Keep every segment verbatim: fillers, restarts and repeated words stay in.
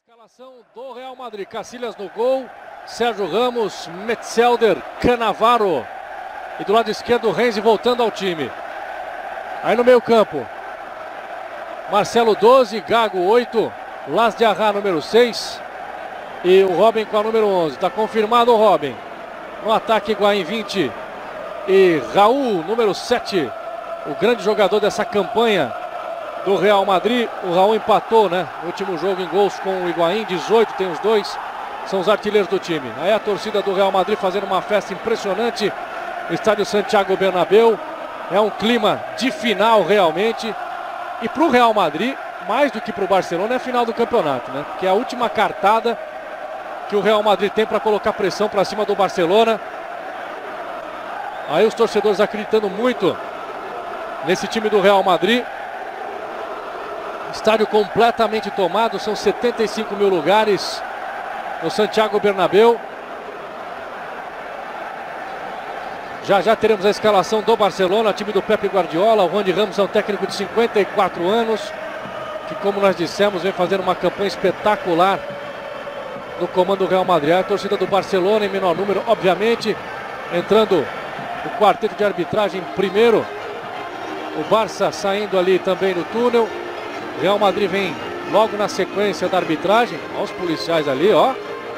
Escalação do Real Madrid: Casillas no gol, Sérgio Ramos, Metzelder, Cannavaro e do lado esquerdo Renzi voltando ao time. Aí no meio campo, Marcelo doze, Gago oito, Las de Arra número seis e o Robin com a número onze. Está confirmado o Robin. No ataque, Higuaín vinte e Raul número sete, o grande jogador dessa campanha do Real Madrid. O Raul empatou, né, no último jogo em gols com o Higuaín, dezoito, tem os dois, são os artilheiros do time. Aí a torcida do Real Madrid fazendo uma festa impressionante no estádio Santiago Bernabéu. É um clima de final realmente. E para o Real Madrid, mais do que para o Barcelona, é a final do campeonato, né? Porque é a última cartada que o Real Madrid tem para colocar pressão para cima do Barcelona. Aí os torcedores acreditando muito nesse time do Real Madrid. Estádio completamente tomado, são setenta e cinco mil lugares no Santiago Bernabéu. Já já teremos a escalação do Barcelona, time do Pepe Guardiola. O Juan Ramos é um técnico de cinquenta e quatro anos, que, como nós dissemos, vem fazendo uma campanha espetacular no comando do Real Madrid. A torcida do Barcelona em menor número, obviamente, entrando o quarteto de arbitragem primeiro. O Barça saindo ali também no túnel. O Real Madrid vem logo na sequência da arbitragem. Olha os policiais ali, ó.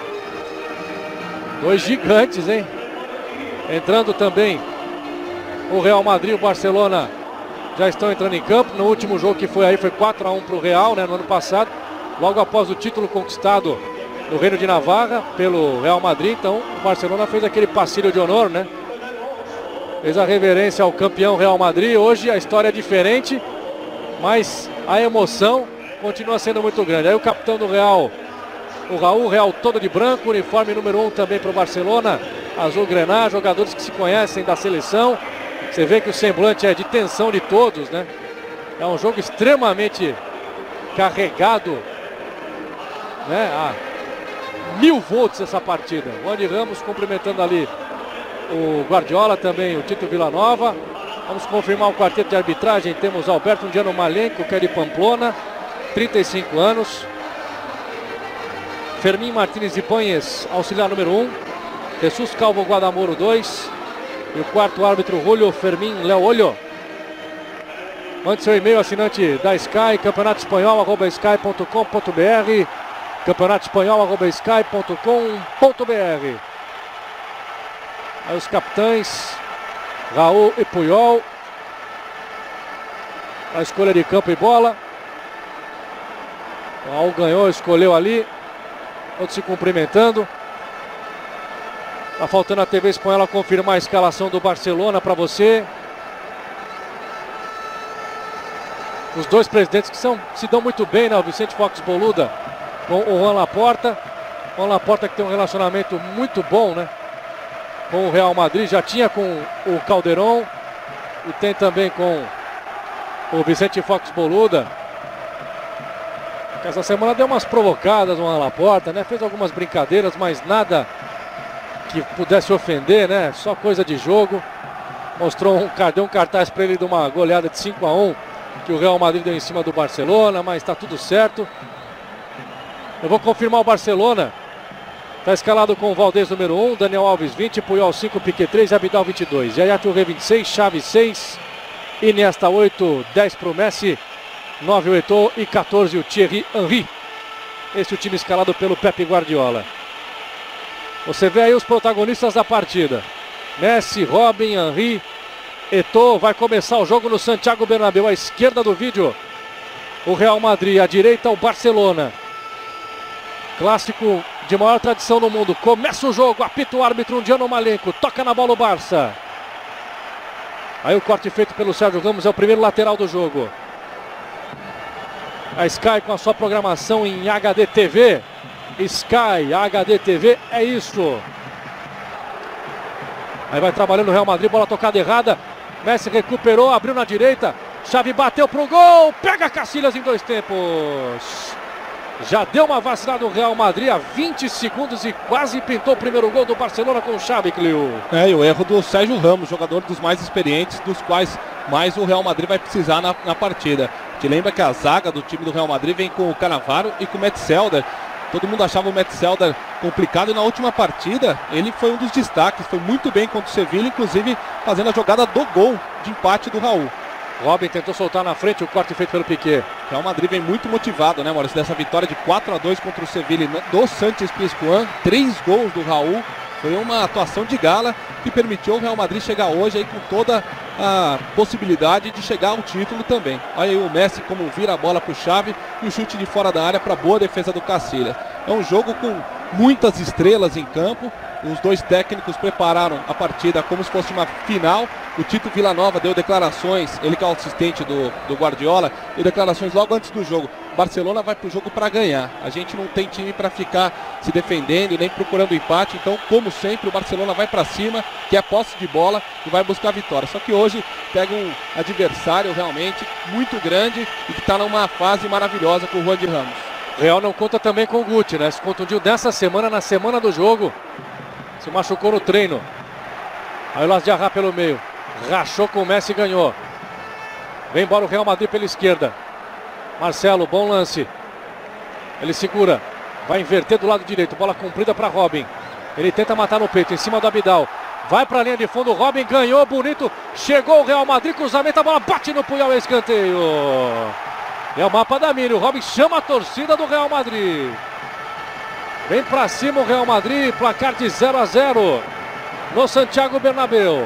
Dois gigantes, hein? Entrando também o Real Madrid e o Barcelona já estão entrando em campo. No último jogo que foi aí foi quatro a um para o Real, né, no ano passado. Logo após o título conquistado no Reino de Navarra pelo Real Madrid. Então o Barcelona fez aquele passeio de honor, né? Fez a reverência ao campeão Real Madrid. Hoje a história é diferente, mas a emoção continua sendo muito grande. Aí o capitão do Real, o Raul, Real todo de branco, uniforme número um também para o Barcelona, azul grená, jogadores que se conhecem da seleção. Você vê que o semblante é de tensão de todos, né? É um jogo extremamente carregado, né? A mil volts essa partida. O Juan Ramos cumprimentando ali o Guardiola, também o Tito Villanova. Vamos confirmar o quarteto de arbitragem. Temos Alberto Ndiano Malenko, que é de Pamplona, trinta e cinco anos. Fermín Martínez Ibáñez, auxiliar número um. Jesus Calvo Guadamoro dois. E o quarto árbitro, Julio Fermín Leolho. Mande seu e-mail, assinante da Sky, campeonato espanhol arroba sky ponto com ponto br. campeonato espanhol arroba sky ponto com ponto br. Aí os capitães, Raul e Puyol. A escolha de campo e bola. O Raul ganhou, escolheu ali. Todos se cumprimentando. Tá faltando a T V Espanhola confirmar a escalação do Barcelona para você. Os dois presidentes que são, se dão muito bem, né? O Vicente Fox Boluda com o Juan Laporta. Juan Laporta que tem um relacionamento muito bom, né, com o Real Madrid. Já tinha com o Calderón e tem também com o Vicente Fox Boluda. Essa semana deu umas provocadas no Juan Laporta, né? Fez algumas brincadeiras, mas nada que pudesse ofender, né? Só coisa de jogo. Mostrou um, deu um cartaz para ele de uma goleada de cinco a um que o Real Madrid deu em cima do Barcelona, mas está tudo certo. Eu vou confirmar o Barcelona. Está escalado com o Valdez número um, Daniel Alves vinte, Puyol cinco, Piqué três e Abidal vinte e dois. Yaya Touré vinte e seis, Xavi seis, Iniesta oito, dez para o Messi, nove o Eto'o e quatorze o Thierry Henry. Esse é o time escalado pelo Pepe Guardiola. Você vê aí os protagonistas da partida: Messi, Robin, Henry, Eto'o. Vai começar o jogo no Santiago Bernabéu. À esquerda do vídeo, o Real Madrid. À direita, o Barcelona. Clássico de maior tradição no mundo. Começa o jogo, apita o árbitro Ndiano Malenko. Toca na bola o Barça. Aí o corte feito pelo Sérgio Ramos, é o primeiro lateral do jogo. A Sky com a sua programação em H D T V. Sky, H D T V, é isso. Aí vai trabalhando o Real Madrid, bola tocada errada. Messi recuperou, abriu na direita. Xavi bateu pro gol, pega Casillas em dois tempos. Já deu uma vacilada no Real Madrid há vinte segundos e quase pintou o primeiro gol do Barcelona com o Xavi, Clio. É, e o erro do Sérgio Ramos, jogador dos mais experientes, dos quais mais o Real Madrid vai precisar na, na partida. Te lembra que a zaga do time do Real Madrid vem com o Cannavaro e com o Metzelder. todo mundo achava o Metzelder complicado e na última partida ele foi um dos destaques, foi muito bem contra o Sevilla, inclusive fazendo a jogada do gol de empate do Raul. Robin tentou soltar na frente, o corte feito pelo Piquet. O Real Madrid vem muito motivado, né, Maurício, dessa vitória de quatro a dois contra o Sevilla do Sanchez-Pizjuán, três gols do Raul. Foi uma atuação de gala que permitiu o Real Madrid chegar hoje aí com toda a possibilidade de chegar ao título também. Olha aí o Messi como vira a bola para o Xavi e o chute de fora da área para boa defesa do Casillas. É um jogo com muitas estrelas em campo. Os dois técnicos prepararam a partida como se fosse uma final. O Tito Villanova deu declarações, ele que é o assistente do, do Guardiola, deu declarações logo antes do jogo. Barcelona vai para o jogo para ganhar. A gente não tem time para ficar se defendendo, nem procurando empate. Então, como sempre, o Barcelona vai para cima, que é posse de bola e vai buscar a vitória. Só que hoje pega um adversário realmente muito grande e que está numa fase maravilhosa com o Juan de Ramos. O Real não conta também com o Guti, né? Se contundiu dessa semana, na semana do jogo. Se machucou no treino. Aí o Las Diarra pelo meio. Rachou com o Messi e ganhou. Vem embora o Real Madrid pela esquerda. Marcelo, bom lance. Ele segura. Vai inverter do lado direito. Bola comprida para Robin. Ele tenta matar no peito, em cima do Abidal. Vai para a linha de fundo. Robin ganhou, bonito. Chegou o Real Madrid, cruzamento. A bola bate no punhal, escanteio. É o mapa da mira. O Robin chama a torcida do Real Madrid. Vem para cima o Real Madrid. Placar de zero a zero no Santiago Bernabéu.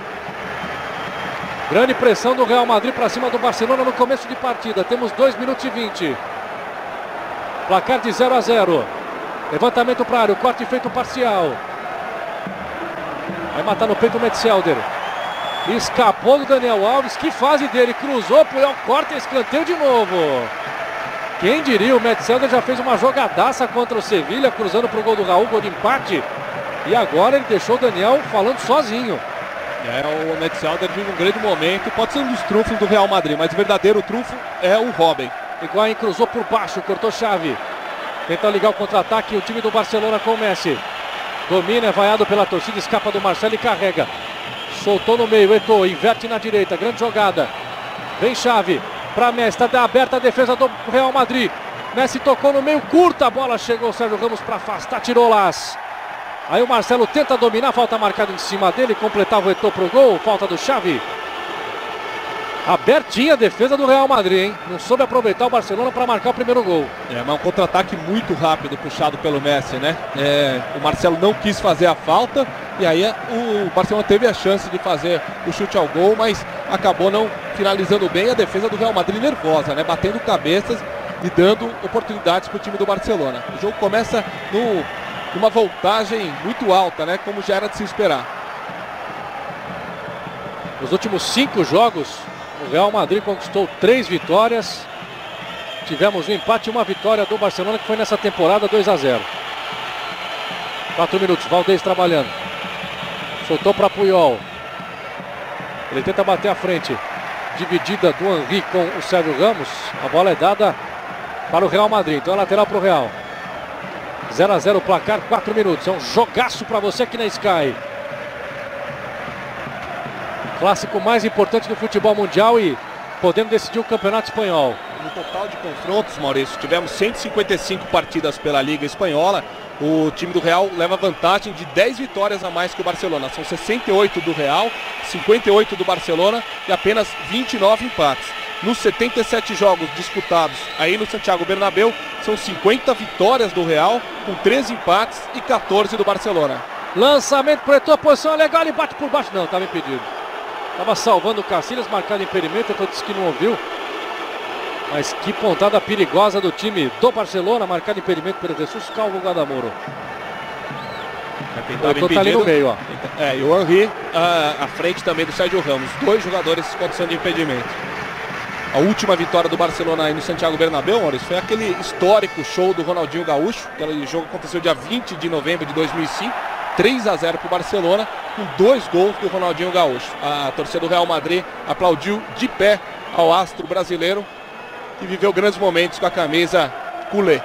Grande pressão do Real Madrid para cima do Barcelona no começo de partida. Temos dois minutos e vinte. Placar de zero a zero. Levantamento para a área. O corte feito parcial. Vai matar no peito o Metzelder. Escapou do Daniel Alves. Que fase dele. Cruzou, Puyol, corta e escanteio de novo. Quem diria, o Metzelder já fez uma jogadaça contra o Sevilla, cruzando para o gol do Raul, gol de empate. E agora ele deixou o Daniel falando sozinho. É, o Metzelder vive um grande momento, pode ser um dos trunfos do Real Madrid, mas o verdadeiro trunfo é o Robin. Higuaín cruzou por baixo, cortou chave. Tenta ligar o contra-ataque, o time do Barcelona com o Messi. Domina, é vaiado pela torcida, escapa do Marcelo e carrega. Soltou no meio, Eto'o, inverte na direita, grande jogada. Vem chave para Messi, está aberta a defesa do Real Madrid. Messi tocou no meio, curta a bola, chegou o Sérgio Ramos para afastar, tirou Las. Aí o Marcelo tenta dominar, falta marcada em cima dele, completava o Eto'o pro gol, falta do Xavi. Abertinha a defesa do Real Madrid, hein? Não soube aproveitar o Barcelona para marcar o primeiro gol. É, mas um contra-ataque muito rápido puxado pelo Messi, né? É, o Marcelo não quis fazer a falta e aí o Barcelona teve a chance de fazer o chute ao gol, mas acabou não finalizando bem. A defesa do Real Madrid nervosa, né? Batendo cabeças e dando oportunidades para o time do Barcelona. O jogo começa no, numa voltagem muito alta, né? Como já era de se esperar. Nos últimos cinco jogos, o Real Madrid conquistou três vitórias. Tivemos um empate e uma vitória do Barcelona, que foi nessa temporada dois a zero. Quatro minutos, Valdez trabalhando. Soltou para Puyol. Ele tenta bater à frente. Dividida do Henry com o Sérgio Ramos. A bola é dada para o Real Madrid. Então é lateral para o Real. zero a zero o placar, quatro minutos. É um jogaço para você aqui na Sky. Clássico mais importante do futebol mundial e podendo decidir o campeonato espanhol. No total de confrontos, Maurício, tivemos cento e cinquenta e cinco partidas pela Liga Espanhola. O time do Real leva vantagem de dez vitórias a mais que o Barcelona. São sessenta e oito do Real, cinquenta e oito do Barcelona e apenas vinte e nove empates. Nos setenta e sete jogos disputados aí no Santiago Bernabéu, são cinquenta vitórias do Real, com treze empates e quatorze do Barcelona. Lançamento para Eto'o, posição legal, ele bate por baixo. Não, estava impedido. Estava salvando o Casillas, marcado impedimento, eu disse que não ouviu. Mas que pontada perigosa do time do Barcelona, marcado impedimento pelo Jesus Calvo Gadamoro. O tá ali no meio, ó. É, e o Henry à, à frente também do Sérgio Ramos. Dois jogadores com condição de impedimento. A última vitória do Barcelona aí no Santiago Bernabéu, Maurício, foi aquele histórico show do Ronaldinho Gaúcho. Aquele jogo aconteceu dia vinte de novembro de dois mil e cinco. três a zero para o Barcelona, com dois gols do Ronaldinho Gaúcho. A torcida do Real Madrid aplaudiu de pé ao astro brasileiro, que viveu grandes momentos com a camisa culé.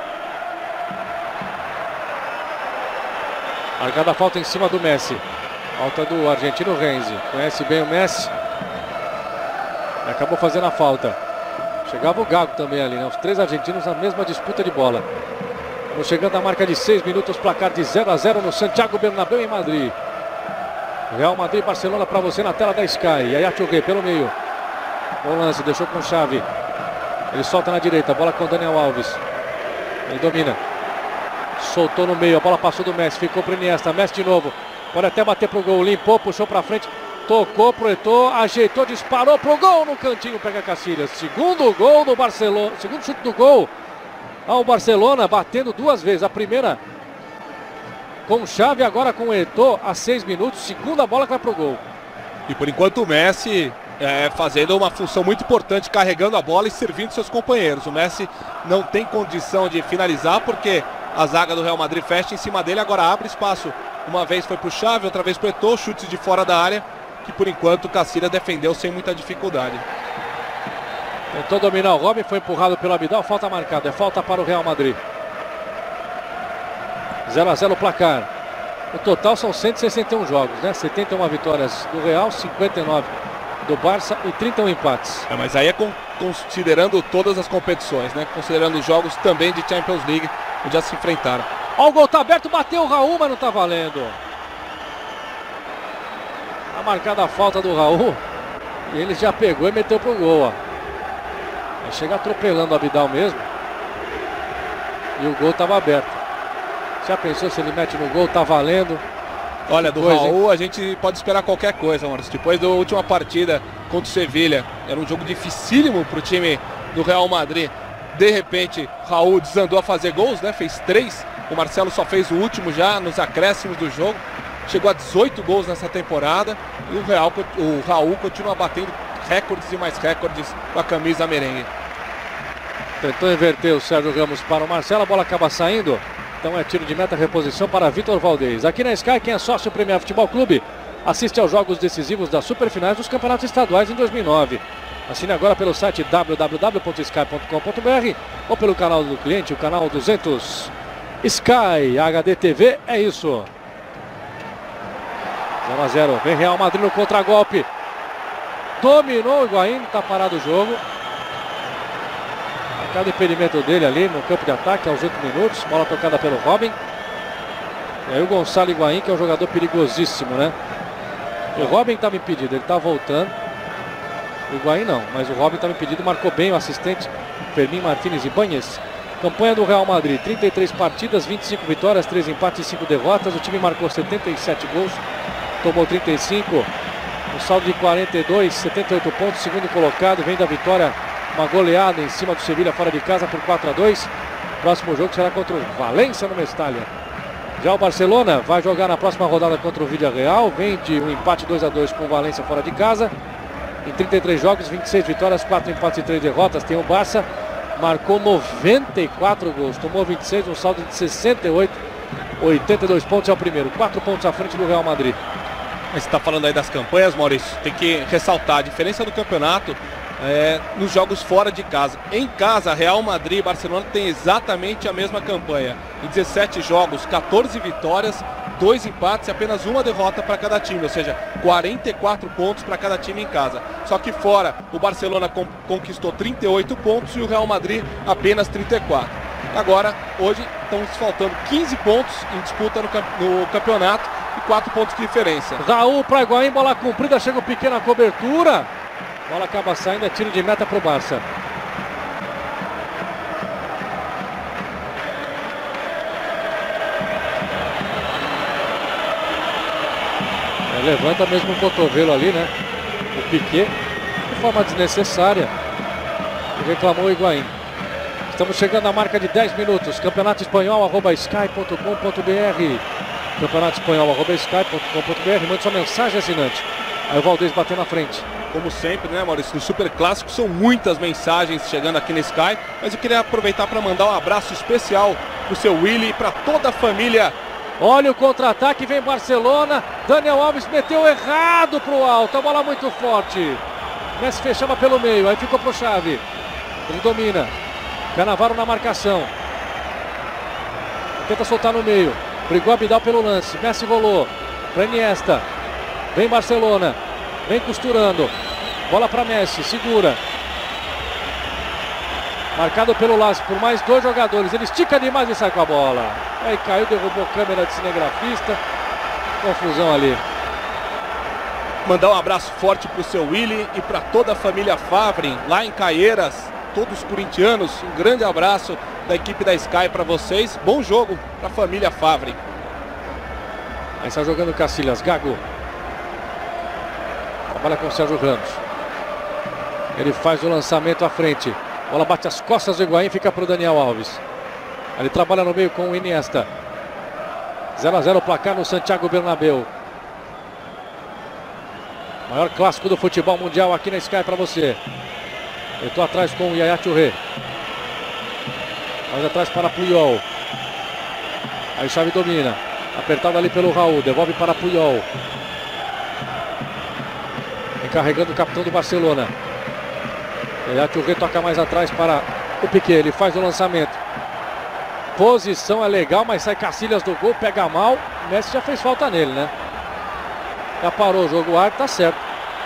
Marcada a falta em cima do Messi. Falta do argentino Renzi. Conhece bem o Messi. Acabou fazendo a falta. Chegava o Gago também ali, né? Os três argentinos na mesma disputa de bola. Estamos chegando à marca de seis minutos, placar de zero a zero no Santiago Bernabéu em Madrid. Real Madrid e Barcelona para você na tela da Sky. Yaya Touré pelo meio. Bom lance, deixou com chave. Ele solta na direita, bola com Daniel Alves. Ele domina. Soltou no meio, a bola passou do Messi, ficou para Iniesta. Messi de novo. Pode até bater pro gol, limpou, puxou para frente. Tocou, projetou, ajeitou, disparou pro gol no cantinho, pega Casillas. Segundo gol do Barcelona, segundo chute do gol ao Barcelona, batendo duas vezes. A primeira com chave, agora com Eto'o a seis minutos. Segunda bola que vai pro gol. E por enquanto o Messi é, fazendo uma função muito importante, carregando a bola e servindo seus companheiros. O Messi não tem condição de finalizar porque a zaga do Real Madrid fecha em cima dele, agora abre espaço. Uma vez foi pro Xavi, outra vez pro Eto'o, chutes de fora da área, que por enquanto o Casillas defendeu sem muita dificuldade. Tentou dominar o Robin, foi empurrado pelo Abidal, falta marcada, é falta para o Real Madrid. zero a zero o placar. O total são cento e sessenta e um jogos, né? setenta e uma vitórias do Real, cinquenta e nove do Barça e trinta e um empates. É, mas aí é com, considerando todas as competições, né? Considerando os jogos também de Champions League, onde já se enfrentaram. Ó, o gol tá aberto, bateu o Raul, mas não tá valendo. A marcada a falta do Raul. E ele já pegou e meteu pro gol, ó. Vai chegar atropelando o Abidal mesmo. E o gol tava aberto. Já pensou se ele mete no gol, tá valendo? Olha, do coisa, Raul hein? A gente pode esperar qualquer coisa, Maurício. Depois da última partida contra o Sevilha, era um jogo dificílimo pro time do Real Madrid. De repente, Raul desandou a fazer gols, né? Fez três. O Marcelo só fez o último já nos acréscimos do jogo. Chegou a dezoito gols nessa temporada. E o, Real, o Raul continua batendo recordes e mais recordes com a camisa merengue. Tentou inverter o Sérgio Ramos para o Marcelo. A bola acaba saindo. Então é tiro de meta, reposição para Vitor Valdez. Aqui na Sky, quem é sócio Premier Futebol Clube assiste aos jogos decisivos das superfinais dos campeonatos estaduais em dois mil e nove. Assine agora pelo site w w w ponto sky ponto com ponto b r ou pelo canal do cliente, o canal duzentos. Sky H D T V, é isso. zero a zero, vem Real Madrid no contragolpe. Dominou o Higuaín, está parado o jogo. Cada impedimento dele ali no campo de ataque aos oito minutos. Bola tocada pelo Robin. E aí o Gonçalo Higuaín, que é um jogador perigosíssimo, né? O Robin estava impedido, ele está voltando. O Higuaín não, mas o Robin estava impedido. Marcou bem o assistente Fermín Martínez Ibáñez. Campanha do Real Madrid, trinta e três partidas, vinte e cinco vitórias, três empates e cinco derrotas. O time marcou setenta e sete gols, tomou trinta e cinco. Um saldo de quarenta e dois, setenta e oito pontos. Segundo colocado, vem da vitória, uma goleada em cima do Sevilha fora de casa por quatro a dois. Próximo jogo será contra o Valência no Mestalla. Já o Barcelona vai jogar na próxima rodada contra o Villarreal. Vem de um empate dois a dois com o Valência fora de casa. Em trinta e três jogos, vinte e seis vitórias, quatro empates e três derrotas. Tem o Barça, marcou noventa e quatro gols, tomou vinte e seis, um saldo de sessenta e oito, oitenta e dois pontos é o primeiro. quatro pontos à frente do Real Madrid. Mas você está falando aí das campanhas, Maurício, tem que ressaltar a diferença do campeonato é, nos jogos fora de casa. Em casa, Real Madrid e Barcelona têm exatamente a mesma campanha. Em dezessete jogos, quatorze vitórias, dois empates e apenas uma derrota para cada time, ou seja, quarenta e quatro pontos para cada time em casa. Só que fora, o Barcelona con conquistou trinta e oito pontos e o Real Madrid apenas trinta e quatro. Agora, hoje, estão faltando quinze pontos em disputa no, camp no campeonato e quatro pontos de diferença. Raul para Higuaín, bola cumprida, chega o Piqué na cobertura. Bola acaba saindo, é tiro de meta para o Barça. É, levanta mesmo o cotovelo ali, né? O Piqué, de forma desnecessária. E reclamou o Higuaín. Estamos chegando à marca de dez minutos. Campeonato Espanhol, arroba sky ponto com ponto b r. Campeonato Espanhol, arroba sky ponto com ponto b r. Mande sua mensagem, assinante. Aí o Valdez bateu na frente. Como sempre, né, Maurício? No Super Clássico são muitas mensagens chegando aqui na Sky, mas eu queria aproveitar para mandar um abraço especial pro seu Willy e para toda a família. Olha o contra-ataque, vem Barcelona. Daniel Alves meteu errado pro alto, a bola muito forte. Messi fechava pelo meio, aí ficou pro Xavi. Ele domina. Cannavaro na marcação. Tenta soltar no meio. Brigou Abidal pelo lance. Messi rolou. Para Iniesta. Vem Barcelona. Vem costurando. Bola para Messi. Segura. Marcado pelo Lázio por mais dois jogadores. Ele estica demais e sai com a bola. Aí caiu, derrubou a câmera de cinegrafista. Confusão ali. Mandar um abraço forte para o seu Willy e para toda a família Favre, lá em Caieiras, todos corintianos. Um grande abraço da equipe da Sky para vocês. Bom jogo para a família Favre. Aí está jogando o Cacilhas. Gago. Trabalha com o Sérgio Ramos. Ele faz o lançamento à frente. Bola bate as costas do Higuaín, fica para o Daniel Alves. Ele trabalha no meio com o Iniesta. zero a zero o placar no Santiago Bernabéu. Maior clássico do futebol mundial aqui na Sky para você. Eu estou atrás com o Yaya Touré. Mais atrás para Puyol. Aí Xavi domina. Apertado ali pelo Raul. Devolve para Puyol. Encarregando o capitão do Barcelona. Yaya Touré toca mais atrás para o Piqué. Ele faz o lançamento. Posição é legal, mas sai Cacilhas do gol. Pega mal. O Messi já fez falta nele, né? Já parou o jogo, o ar tá certo.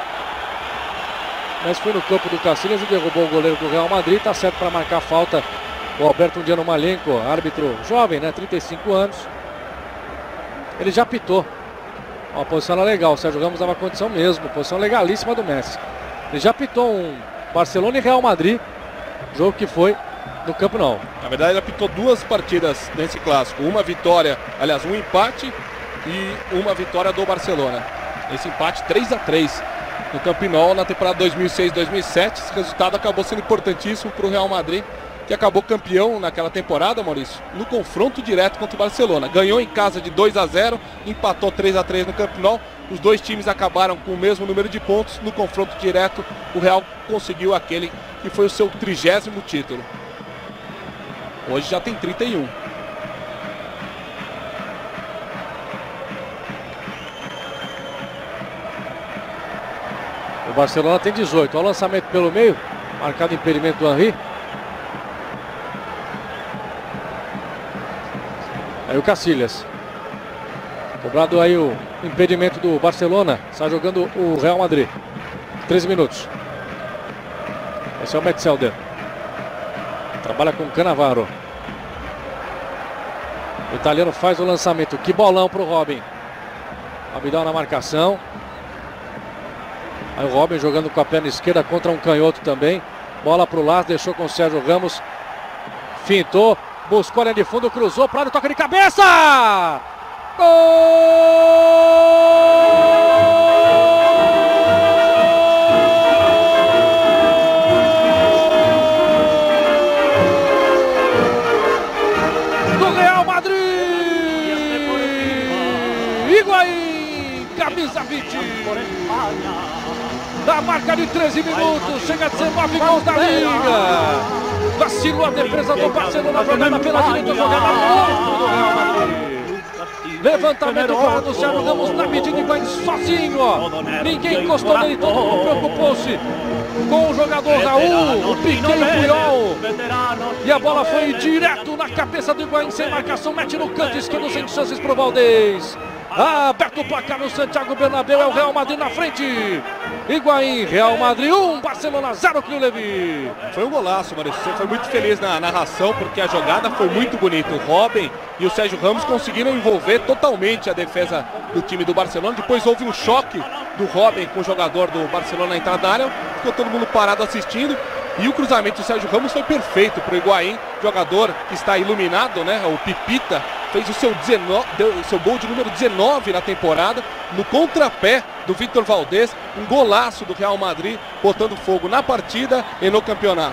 Mas foi no campo do Cacilhas e derrubou o goleiro do Real Madrid. Tá certo para marcar falta o Alberto Undiano Malenko, árbitro jovem, né? trinta e cinco anos. Ele já pitou. Ó, a posição era legal. O Sérgio Ramos dava condição mesmo. Posição legalíssima do Messi. Ele já pitou um Barcelona e Real Madrid. Jogo que foi no Camp Nou. Na verdade, ele apitou duas partidas nesse clássico. Uma vitória, aliás, um empate e uma vitória do Barcelona. Esse empate três a três no Camp Nou na temporada dois mil e seis dois mil e sete. Esse resultado acabou sendo importantíssimo para o Real Madrid, que acabou campeão naquela temporada, Maurício, no confronto direto contra o Barcelona. Ganhou em casa de dois a zero, empatou três a três no Camp Nou. Os dois times acabaram com o mesmo número de pontos. No confronto direto, o Real conseguiu aquele que foi o seu trigésimo título. Hoje já tem trinta e um. O Barcelona tem dezoito. Olha o lançamento pelo meio. Marcado impedimento do Henry. Aí o Cacilhas. Cobrado aí o impedimento do Barcelona. Está jogando o Real Madrid. treze minutos. Esse é o Metzelder. Trabalha com o Cannavaro. O italiano faz o lançamento. Que bolão para o Robin. Abidal na marcação. Aí o Robin jogando com a perna esquerda contra um canhoto também. Bola para o Lázio, deixou com o Sérgio Ramos. Fintou, buscou a linha de fundo, cruzou, para o toque de cabeça! Gol do Real Madrid! Higuaín, camisa vinte. Da marca de treze minutos, chega a dezenove gols da Liga. Vacilou a defesa do Barcelona, jogada pela direita, jogada longe do Real Madrid. Levantamento para o Sérgio Ramos na medida igual sozinho. Ó. Ninguém encostou nele, todo mundo preocupou-se com o jogador Raul, o Piqué e o Puyol. E a bola foi direto na cabeça do Higuaín, sem marcação, mete no canto esquerdo, sem chances para o Valdez. Ah, aberto o placar no Santiago Bernabéu, é o Real Madrid na frente. Higuaín, Real Madrid um, Barcelona zero, Cleo Levi. Foi um golaço, Maurício. Você foi muito feliz na narração, porque a jogada foi muito bonita. O Robin e o Sérgio Ramos conseguiram envolver totalmente a defesa do time do Barcelona. Depois houve um choque do Robin com o jogador do Barcelona na entrada da área. Ficou todo mundo parado assistindo. E o cruzamento do Sérgio Ramos foi perfeito para o Higuaín, jogador que está iluminado, né? O Pipita fez o seu, dezenove, o seu gol de número dezenove na temporada, no contrapé do Vítor Valdez, um golaço do Real Madrid, botando fogo na partida e no campeonato.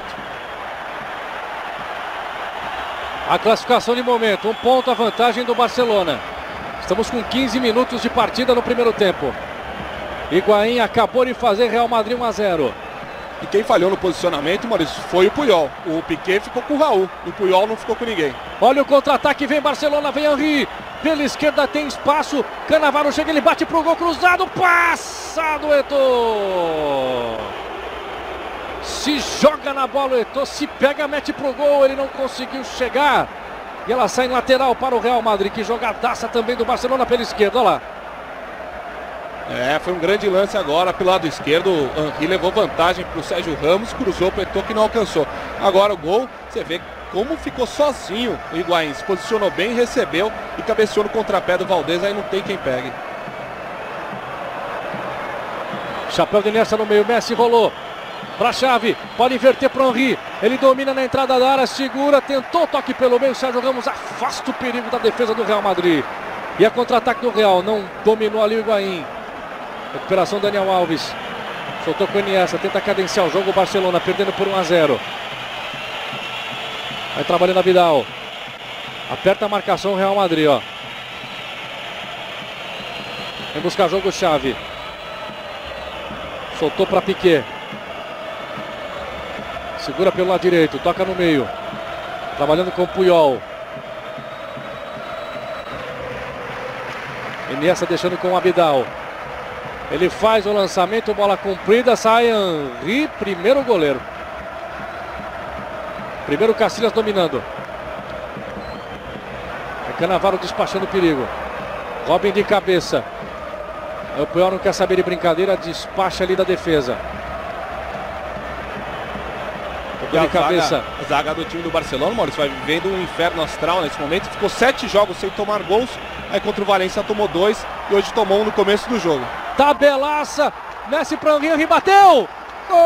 A classificação de momento, um ponto a vantagem do Barcelona. Estamos com quinze minutos de partida no primeiro tempo. Higuaín acabou de fazer Real Madrid um a zero. E quem falhou no posicionamento, Maurício, foi o Puyol. O Piqué ficou com o Raul, o Puyol não ficou com ninguém. Olha o contra-ataque, vem Barcelona, vem Henry. Pela esquerda tem espaço, Cannavaro chega, ele bate pro gol cruzado, passa do Eto'o. Se joga na bola o Eto'o, se pega, mete pro gol, ele não conseguiu chegar. E ela sai em lateral para o Real Madrid, que jogadaça também do Barcelona pela esquerda, olha lá. É, foi um grande lance agora pelo lado esquerdo. O Henry levou vantagem para o Sérgio Ramos, cruzou para o Eto'o que não alcançou. Agora o gol, você vê como ficou sozinho o Higuaín. Se posicionou bem, recebeu e cabeceou no contrapé do Valdez, aí não tem quem pegue. Chapéu de inércia no meio, Messi rolou para a chave, pode inverter para o Henry. Ele domina na entrada da área, segura, tentou toque pelo meio. Sérgio Ramos afasta o perigo da defesa do Real Madrid. E a contra-ataque do Real, não dominou ali o Higuaín. Recuperação Daniel Alves. Soltou com o Iniesta, tenta cadenciar o jogo. O Barcelona perdendo por um a zero. Vai trabalhando a Vidal. Aperta a marcação o Real Madrid, ó. Vem buscar jogo chave. Soltou para Piqué. Segura pelo lado direito, toca no meio. Trabalhando com o Puyol. Iniesta deixando com o Abidal. Ele faz o lançamento, bola comprida, sai Henry, primeiro goleiro. Primeiro Casillas dominando. É Cannavaro despachando o perigo. Robin de cabeça. O Puyol não quer saber de brincadeira, despacha ali da defesa. E a de cabeça. Zaga, a zaga do time do Barcelona, Maurício, vai vivendo um inferno astral nesse momento. Ficou sete jogos sem tomar gols. Aí contra o Valência tomou dois e hoje tomou um no começo do jogo. Tabelaça, Messi para Henry, Henry bateu! Gol!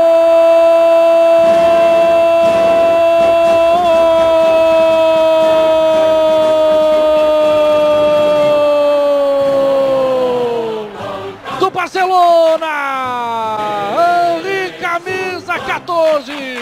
Do Barcelona! Henry, camisa quatorze!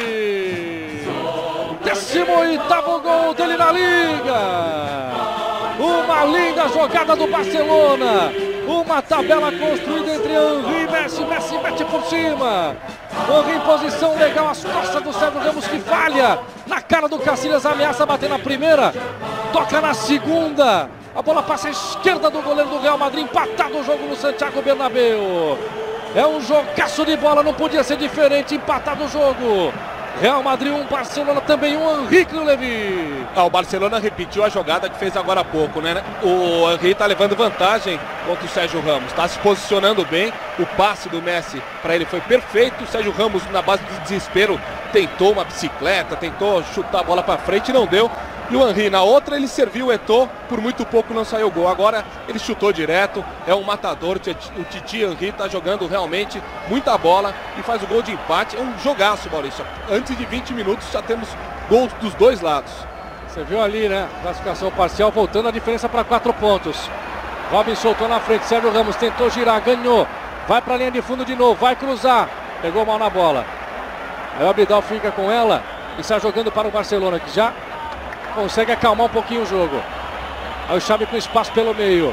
décimo oitavo gol dele na Liga! Uma linda jogada do Barcelona. Uma tabela construída entre Henry e Messi. Messi mete por cima. Henry em posição legal, as costas do Sérgio Ramos que falha. Na cara do Casillas, ameaça bater na primeira. Toca na segunda. A bola passa à esquerda do goleiro do Real Madrid. Empatado o jogo no Santiago Bernabéu. É um jogaço de bola, não podia ser diferente. Empatado o jogo. Real Madrid um, Barcelona também um, Henrique Levy. Ah, o Barcelona repetiu a jogada que fez agora há pouco, né? O Henry está levando vantagem contra o Sérgio Ramos, está se posicionando bem. O passe do Messi para ele foi perfeito. O Sérgio Ramos, na base do desespero, tentou uma bicicleta, tentou chutar a bola para frente e não deu. E o Henry, na outra, ele serviu o Eto'o, por muito pouco não saiu o gol. Agora ele chutou direto, é um matador. O Titi Henry está jogando realmente muita bola e faz o gol de empate. É um jogaço, Maurício. Antes de vinte minutos já temos gols dos dois lados. Você viu ali, né? Classificação parcial, voltando a diferença para quatro pontos. Robin soltou na frente, Sérgio Ramos tentou girar, ganhou. Vai para a linha de fundo de novo, vai cruzar. Pegou mal na bola. Aí o Abidal fica com ela e está jogando para o Barcelona, que já consegue acalmar um pouquinho o jogo. Aí o Xavi com espaço pelo meio.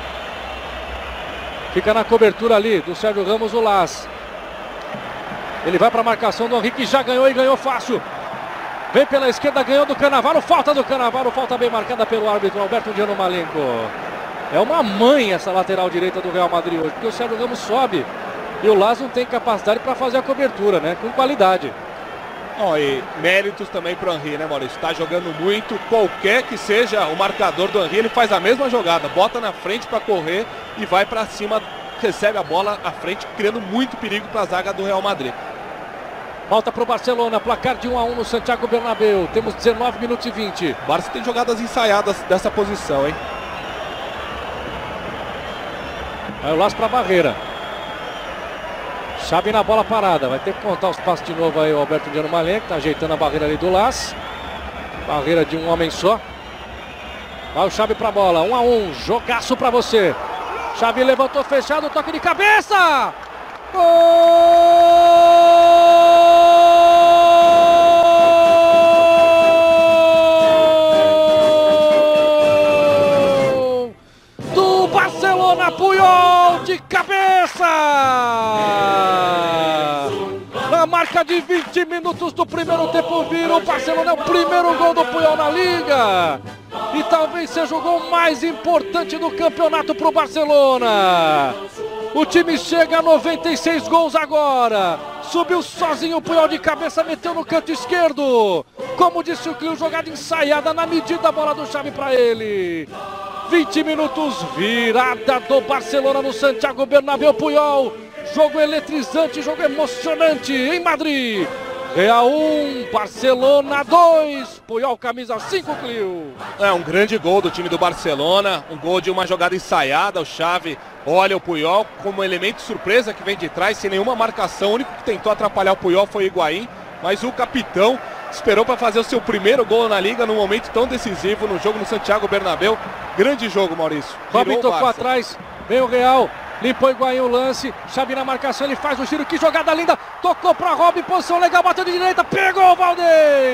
Fica na cobertura ali do Sérgio Ramos, o Las. Ele vai para a marcação do Henry, que já ganhou e ganhou fácil. Vem pela esquerda, ganhou do Cannavaro. Falta do Cannavaro, falta bem marcada pelo árbitro Alberto Diano Malenko. É uma mãe essa lateral direita do Real Madrid hoje, porque o Sérgio Ramos sobe e o Las não tem capacidade para fazer a cobertura, né? Com qualidade. Oh, e méritos também para o Henry, né, Maurício? Está jogando muito, qualquer que seja o marcador do Henry, ele faz a mesma jogada, bota na frente para correr e vai para cima, recebe a bola à frente, criando muito perigo para a zaga do Real Madrid. Volta para o Barcelona, placar de um a um no Santiago Bernabéu, temos dezenove minutos e vinte. O Barça tem jogadas ensaiadas dessa posição, hein? Aí o Las para a barreira. Xavi na bola parada, vai ter que contar os passos de novo aí o Alberto Diano Malenko, tá ajeitando a barreira ali do Las. Barreira de um homem só. Vai o Xavi pra bola, um a um, jogaço pra você. Xavi levantou fechado, toque de cabeça! Gol! Do Barcelona, Puyol de cabeça! Na marca de vinte minutos do primeiro tempo, vira o Barcelona, é o primeiro gol do Puyol na Liga. E talvez seja o gol mais importante do campeonato para o Barcelona. O time chega a noventa e seis gols agora. Subiu sozinho o Puyol de cabeça, meteu no canto esquerdo. Como disse o Clio, jogada ensaiada na medida, a bola do Xavi para ele. vinte minutos, virada do Barcelona no Santiago Bernabéu. Puyol, jogo eletrizante, jogo emocionante em Madrid. Real um, Barcelona dois, Puyol camisa cinco, Clio. É um grande gol do time do Barcelona, um gol de uma jogada ensaiada. O Xavi olha o Puyol como elemento surpresa que vem de trás, sem nenhuma marcação. O único que tentou atrapalhar o Puyol foi o Higuaín, mas o capitão esperou para fazer o seu primeiro gol na Liga num momento tão decisivo no jogo no Santiago Bernabéu. Grande jogo, Maurício. Robin tocou atrás, vem o Real, limpou o Higuaín o lance, Xavi na marcação, ele faz o giro, que jogada linda, tocou para Robin, posição legal, bateu de direita, pegou o Valdez,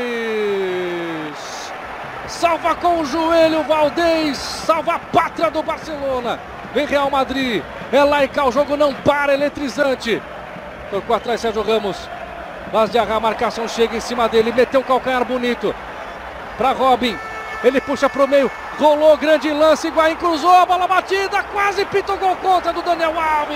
salva com o joelho, Valdez, salva a pátria do Barcelona. Vem Real Madrid, é lá e cá, o jogo não para, eletrizante. Tocou atrás Sérgio Ramos, Vaz de Arra, a marcação chega em cima dele, meteu um calcanhar bonito para Robin, ele puxa para o meio, rolou, grande lance, Higuaín cruzou, a bola batida, quase pinta o gol contra do Daniel Alves.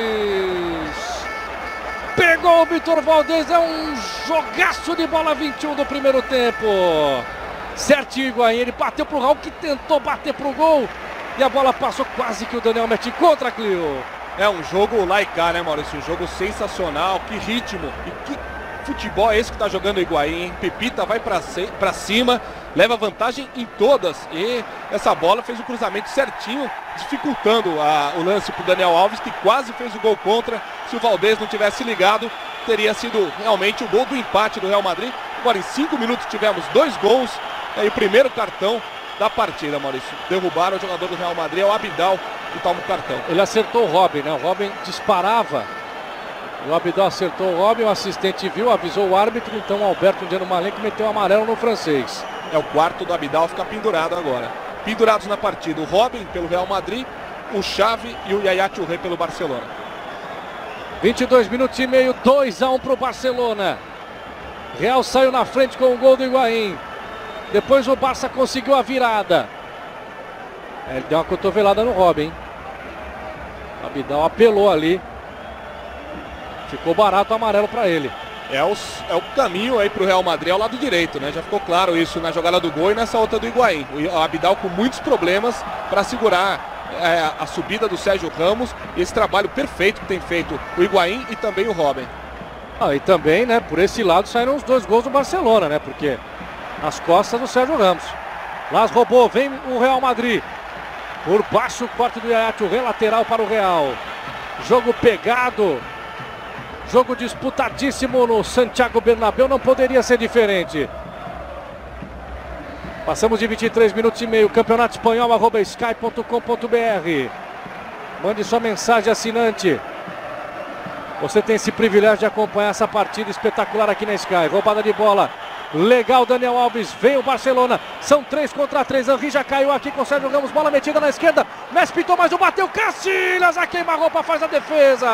Pegou o Vitor Valdez, é um jogaço de bola, vinte e um do primeiro tempo. Certinho Higuaín, ele bateu pro Raul, que tentou bater pro gol, e a bola passou, quase que o Daniel mete contra, Clio. É um jogo lá e cá, né, Maurício? Um jogo sensacional, que ritmo e que futebol é esse que tá jogando o Higuaín, hein? Pepita vai pra, pra cima, leva vantagem em todas, e essa bola fez o cruzamento certinho, dificultando a, o lance pro Daniel Alves, que quase fez o gol contra. Se o Valdez não tivesse ligado, teria sido realmente o gol do empate do Real Madrid. Agora em cinco minutos tivemos dois gols, e o primeiro cartão da partida, Maurício. Derrubaram o jogador do Real Madrid, é o Abidal, que toma o cartão. Ele acertou o Robin, né? O Robin disparava. O Abidal acertou o Robin, o assistente viu, avisou o árbitro, então o Alberto Indiano Malenco meteu o amarelo no francês. É o quarto do Abidal, fica pendurado agora. Pendurados na partida, o Robin pelo Real Madrid, o Xavi e o Yaya Touré pelo Barcelona. vinte e dois minutos e meio, dois a um para o Barcelona. Real saiu na frente com o gol do Higuaín. Depois o Barça conseguiu a virada. Ele deu uma cotovelada no Robin. O Abidal apelou ali. Ficou barato o amarelo para ele. É o, é o caminho aí para o Real Madrid ao lado direito, né? Já ficou claro isso na jogada do gol e nessa outra do Higuaín. O Abidal com muitos problemas para segurar é, a subida do Sérgio Ramos e esse trabalho perfeito que tem feito o Higuaín e também o Robin. Ah, e também, né, por esse lado saíram os dois gols do Barcelona, né? Porque nas costas do Sérgio Ramos. Las roubou, vem o Real Madrid. Por baixo o corte do Yaya Touré, lateral para o Real. Jogo pegado. Jogo disputadíssimo no Santiago Bernabéu, não poderia ser diferente. Passamos de vinte e três minutos e meio. Campeonato Espanhol, arroba sky ponto com ponto br. Mande sua mensagem, assinante. Você tem esse privilégio de acompanhar essa partida espetacular aqui na Sky. Roubada de bola. Legal, Daniel Alves. Vem o Barcelona. São três contra três. Henry já caiu aqui com o Sérgio Ramos. Bola metida na esquerda. Messi pintou mais um. Bateu. Casillas. A queima-roupa faz a defesa.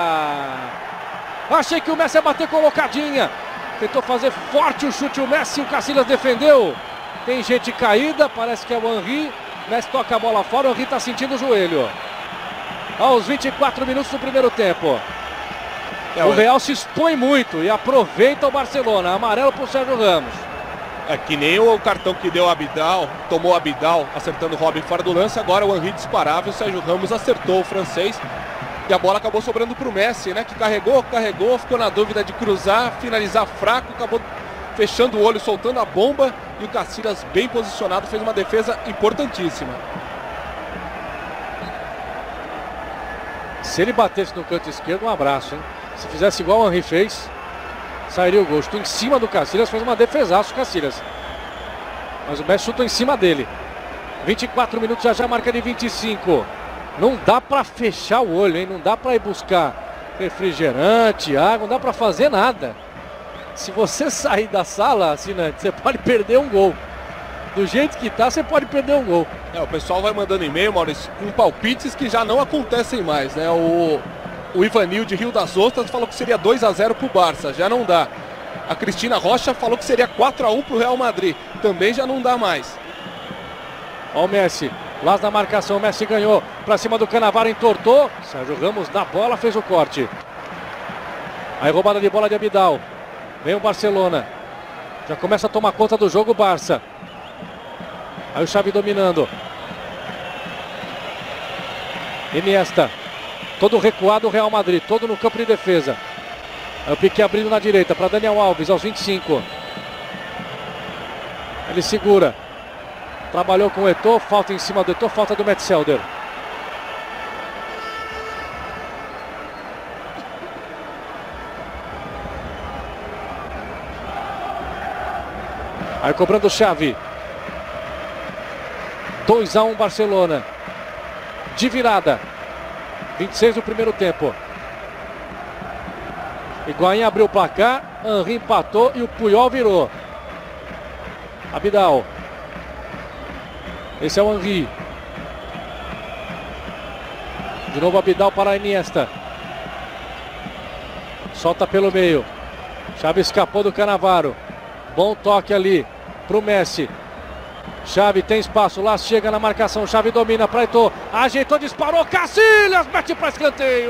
Achei que o Messi ia bater colocadinha. Tentou fazer forte o chute. O Messi. O Casillas defendeu. Tem gente caída. Parece que é o Henry. Messi toca a bola fora. O Henry está sentindo o joelho. Aos vinte e quatro minutos do primeiro tempo. O Real se expõe muito e aproveita o Barcelona. Amarelo para o Sérgio Ramos. É que nem o cartão que deu o Abidal, tomou o Abidal acertando o Robin fora do lance. Agora o Henry disparava e o Sérgio Ramos acertou o francês. E a bola acabou sobrando para o Messi, né? Que carregou, carregou, ficou na dúvida de cruzar, finalizar fraco. Acabou fechando o olho, soltando a bomba. E o Casillas, bem posicionado, fez uma defesa importantíssima. Se ele batesse no canto esquerdo, um abraço, hein? Se fizesse igual o Henry fez, sairia o gol. Chutou em cima do Casillas, fez uma defesaço o Casillas. Mas o Messi chutou em cima dele. vinte e quatro minutos, já já marca de vinte e cinco. Não dá pra fechar o olho, hein? Não dá pra ir buscar refrigerante, água, não dá pra fazer nada. Se você sair da sala, assinante, você pode perder um gol. Do jeito que tá, você pode perder um gol. É, o pessoal vai mandando e-mail, Maurício, com palpites que já não acontecem mais, né? O... O Ivanil de Rio das Ostras falou que seria dois a zero para o Barça, já não dá. A Cristina Rocha falou que seria quatro a um para o Real Madrid, também já não dá mais. Olha o Messi, lá na marcação, o Messi ganhou, para cima do Cannavaro, entortou. Sérgio Ramos na bola, fez o corte. Aí roubada de bola de Abidal. Vem o Barcelona. Já começa a tomar conta do jogo o Barça. Aí o Xavi dominando. Iniesta, todo recuado o Real Madrid, todo no campo de defesa. Aí o Piqué abrindo na direita para Daniel Alves aos vinte e cinco. Ele segura. Trabalhou com o Eto'o, falta em cima do Eto'o, falta do Metzelder. Aí cobrando o Xavi. dois a um Barcelona. De virada. vinte e seis do primeiro tempo. Higuaín abriu o placar. Henry empatou e o Puyol virou. Abidal. Esse é o Henry. De novo Abidal para a Iniesta. Solta pelo meio. Xavi escapou do Cannavaro. Bom toque ali para o Messi. Xavi tem espaço, lá chega na marcação. Xavi domina para Eto'o. Ajeitou, disparou. Casillas mete para escanteio.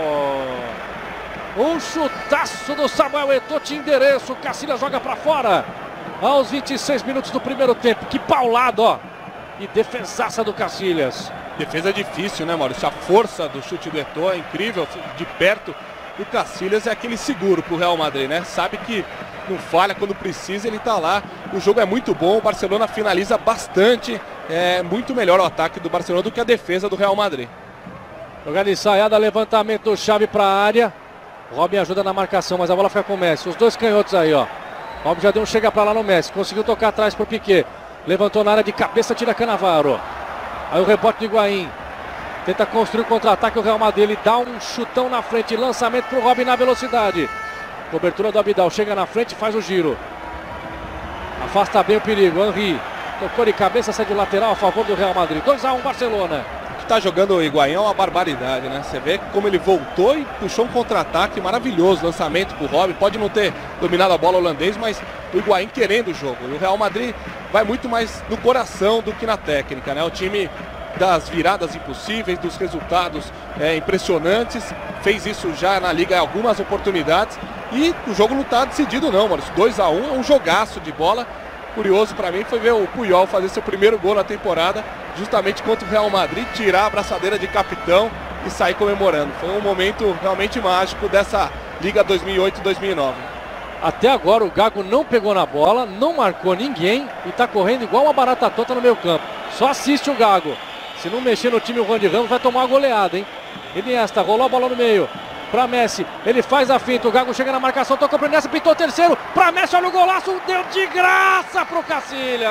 Um chutaço do Samuel Eto'o, tinha endereço. Casillas joga para fora. Aos vinte e seis minutos do primeiro tempo. Que paulado, ó. E defesaça do Casillas. Defesa difícil, né, Maurício? A força do chute do Eto'o é incrível. De perto, o Casillas é aquele seguro pro Real Madrid, né? Sabe que não falha quando precisa, ele tá lá. O jogo é muito bom, o Barcelona finaliza bastante. É muito melhor o ataque do Barcelona do que a defesa do Real Madrid. Jogada ensaiada, levantamento do Xavi para a área. Robin ajuda na marcação, mas a bola fica com o Messi. Os dois canhotos aí, ó. Robin já deu um chega para lá no Messi. Conseguiu tocar atrás pro Piqué. Levantou na área de cabeça, tira Cannavaro. Aí o rebote do Higuaín. Tenta construir o contra-ataque o Real Madrid. Ele dá um chutão na frente. Lançamento pro Robin na velocidade. Cobertura do Abidal. Chega na frente e faz o giro. Afasta bem o perigo. Henry. Tocou de cabeça, sai de lateral a favor do Real Madrid. dois a um Barcelona. O que tá jogando o Higuaín é uma barbaridade, né? Você vê como ele voltou e puxou um contra-ataque maravilhoso. Lançamento pro Robin. Pode não ter dominado a bola holandês, mas o Higuaín querendo o jogo. E o Real Madrid vai muito mais no coração do que na técnica, né? O time das viradas impossíveis, dos resultados é, impressionantes. Fez isso já na Liga em algumas oportunidades. E o jogo não está decidido não, mano. dois a um é um jogaço de bola. Curioso para mim foi ver o Puyol fazer seu primeiro gol na temporada, justamente contra o Real Madrid, tirar a abraçadeira de capitão e sair comemorando. Foi um momento realmente mágico dessa Liga dois mil e oito dois mil e nove. Até agora o Gago não pegou na bola, não marcou ninguém e está correndo igual uma barata tonta no meio campo. Só assiste o Gago. Se não mexer no time o Juan de Ramos vai tomar uma goleada, hein? Iniesta, rolou a bola no meio. Para Messi, ele faz a finta, o Gago chega na marcação, tocou para o Iniesta, pintou o terceiro. Para Messi, olha o golaço, deu de graça para o Casillas.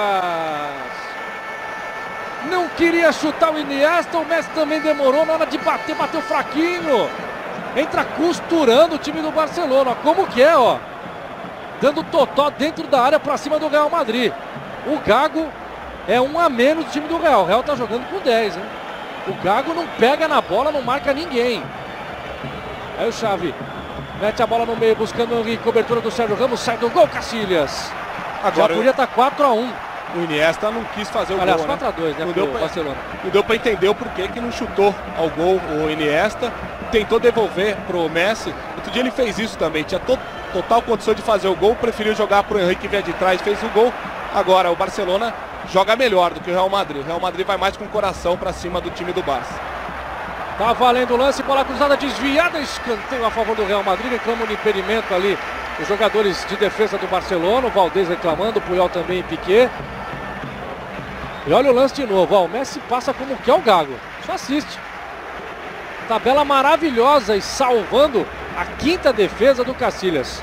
Não queria chutar o Iniesta, o Messi também demorou na hora de bater, bateu fraquinho. Entra costurando o time do Barcelona, como que é, ó. Dando totó dentro da área para cima do Real Madrid. O Gago é um a menos do time do Real. O Real tá jogando com dez, hein? O Gago não pega na bola, não marca ninguém. Aí o Xavi mete a bola no meio, buscando o Henry, cobertura do Sérgio Ramos, sai do gol, Casillas. Agora já podia estar quatro a um. O Iniesta não quis fazer o Aliás, gol, quatro a dois, né? Não Pro deu pra, Barcelona. Não deu para entender o porquê que não chutou ao gol o Iniesta. Tentou devolver pro Messi. Outro dia ele fez isso também, tinha to total condição de fazer o gol, preferiu jogar pro Henry que vinha de trás, fez o gol. Agora o Barcelona joga melhor do que o Real Madrid. O Real Madrid vai mais com o coração para cima do time do Barça. Tá valendo o lance, bola cruzada desviada, escanteio a favor do Real Madrid, reclamam de impedimento ali os jogadores de defesa do Barcelona, o Valdés reclamando, o Puyol também em Piqué. E olha o lance de novo, ó, o Messi passa como que é o Gago, só assiste. Tabela maravilhosa e salvando a quinta defesa do Casillas.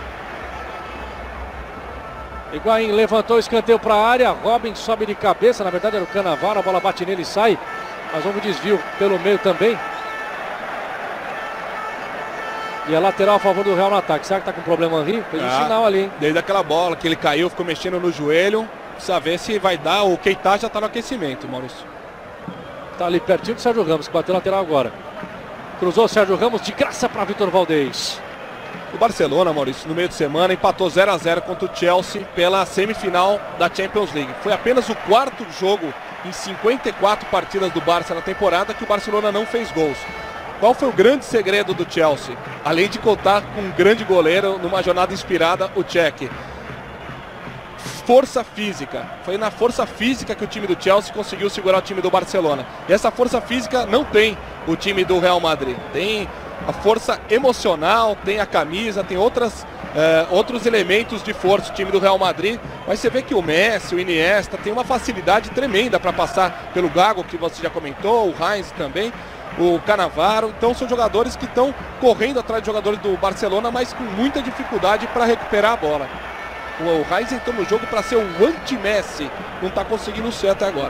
Higuaín levantou o escanteio para a área, Robin sobe de cabeça, na verdade era o Cannavaro, a bola bate nele e sai, mas houve desvio pelo meio também. E a lateral a favor do Real no ataque. Será que tá com problema, Henry? Fez um ah, sinal ali, hein? Desde aquela bola que ele caiu, ficou mexendo no joelho. Precisa ver se vai dar. O Keita já tá no aquecimento, Maurício. Tá ali pertinho do Sérgio Ramos, que bateu lateral agora. Cruzou o Sérgio Ramos de graça para Vitor Valdés. O Barcelona, Maurício, no meio de semana empatou zero a zero contra o Chelsea pela semifinal da Champions League. Foi apenas o quarto jogo em cinquenta e quatro partidas do Barça na temporada que o Barcelona não fez gols. Qual foi o grande segredo do Chelsea? Além de contar com um grande goleiro numa jornada inspirada, o Cech. Força física. Foi na força física que o time do Chelsea conseguiu segurar o time do Barcelona. E essa força física não tem o time do Real Madrid. Tem a força emocional, tem a camisa, tem outras, eh, outros elementos de força o time do Real Madrid, mas você vê que o Messi, o Iniesta tem uma facilidade tremenda para passar pelo Gago, que você já comentou, o Heinz também, o Cannavaro. Então são jogadores que estão correndo atrás de jogadores do Barcelona, mas com muita dificuldade para recuperar a bola. O Heinz entrou no jogo para ser o anti-Messi, não está conseguindo ser até agora.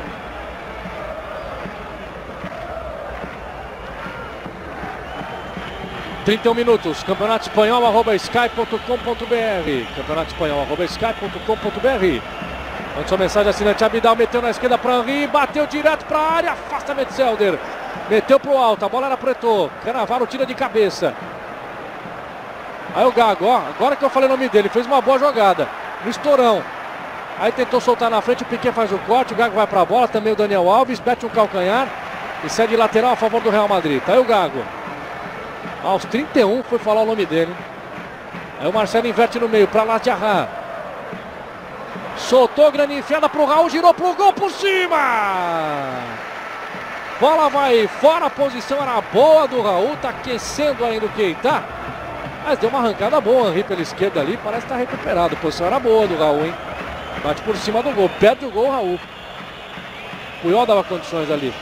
trinta e um minutos, Campeonato Espanhol, arroba sky ponto com ponto br. Campeonato Espanhol, arroba sky ponto com ponto br. Mande sua mensagem, assinante Abidal, meteu na esquerda para Henry, bateu direto para a área, afasta Metzelder. Meteu pro alto, a bola era pro Eto'o. Cannavaro tira de cabeça. Aí o Gago, ó, agora que eu falei o nome dele, fez uma boa jogada, no estourão. Aí tentou soltar na frente, o Piqué faz o corte, o Gago vai pra bola, também o Daniel Alves, mete um calcanhar e cede lateral a favor do Real Madrid. Tá aí o Gago. Aos trinta e um foi falar o nome dele. Aí o Marcelo inverte no meio, pra lá de Arran. Soltou, grande enfiada pro Raul, girou pro gol por cima. Bola vai fora, a posição era boa do Raul, tá aquecendo ainda o Keita. Mas deu uma arrancada boa, Henry pela esquerda ali, parece estar tá recuperado. A posição era boa do Raul, hein? Bate por cima do gol, perde o gol, Raul. Puyol dava condições ali.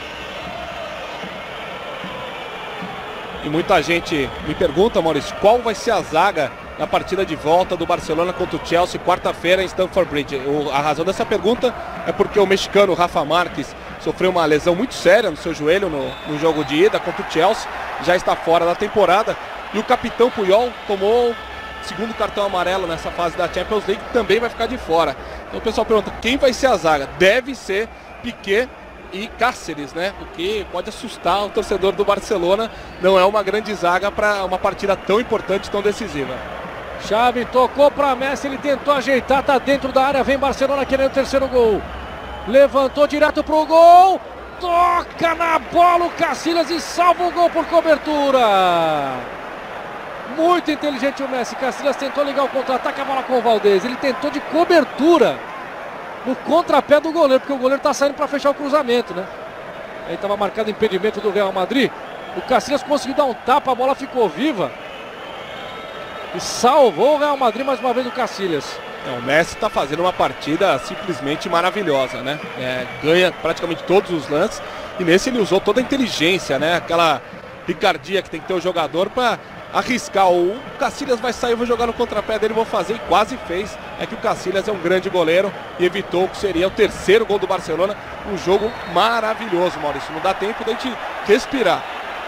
E muita gente me pergunta, Maurício, qual vai ser a zaga na partida de volta do Barcelona contra o Chelsea, quarta-feira em Stamford Bridge. O, a razão dessa pergunta é porque o mexicano Rafa Márquez sofreu uma lesão muito séria no seu joelho no, no jogo de ida contra o Chelsea, já está fora da temporada. E o capitão Puyol tomou segundo cartão amarelo nessa fase da Champions League, também vai ficar de fora. Então o pessoal pergunta, quem vai ser a zaga? Deve ser Piqué e Cáceres, né? O que pode assustar o torcedor do Barcelona. Não é uma grande zaga para uma partida tão importante, tão decisiva. Xavi tocou para Messi, ele tentou ajeitar, tá dentro da área, vem Barcelona querendo o terceiro gol. Levantou direto pro gol, toca na bola o Casillas e salva o gol por cobertura. Muito inteligente o Messi. Casillas tentou ligar o contra-ataque, a bola com o Valdez. Ele tentou de cobertura no contrapé do goleiro, porque o goleiro tá saindo para fechar o cruzamento, né? Aí estava marcado impedimento do Real Madrid. O Casillas conseguiu dar um tapa, a bola ficou viva e salvou o Real Madrid mais uma vez do Casillas. É, o Messi está fazendo uma partida simplesmente maravilhosa, né? É, ganha praticamente todos os lances e nesse ele usou toda a inteligência, né? Aquela picardia que tem que ter o jogador para arriscar. O Casillas vai sair, eu vou jogar no contrapé dele, vou fazer, e quase fez. É que o Casillas é um grande goleiro e evitou o que seria o terceiro gol do Barcelona. Um jogo maravilhoso, Maurício. Não dá tempo de a gente respirar.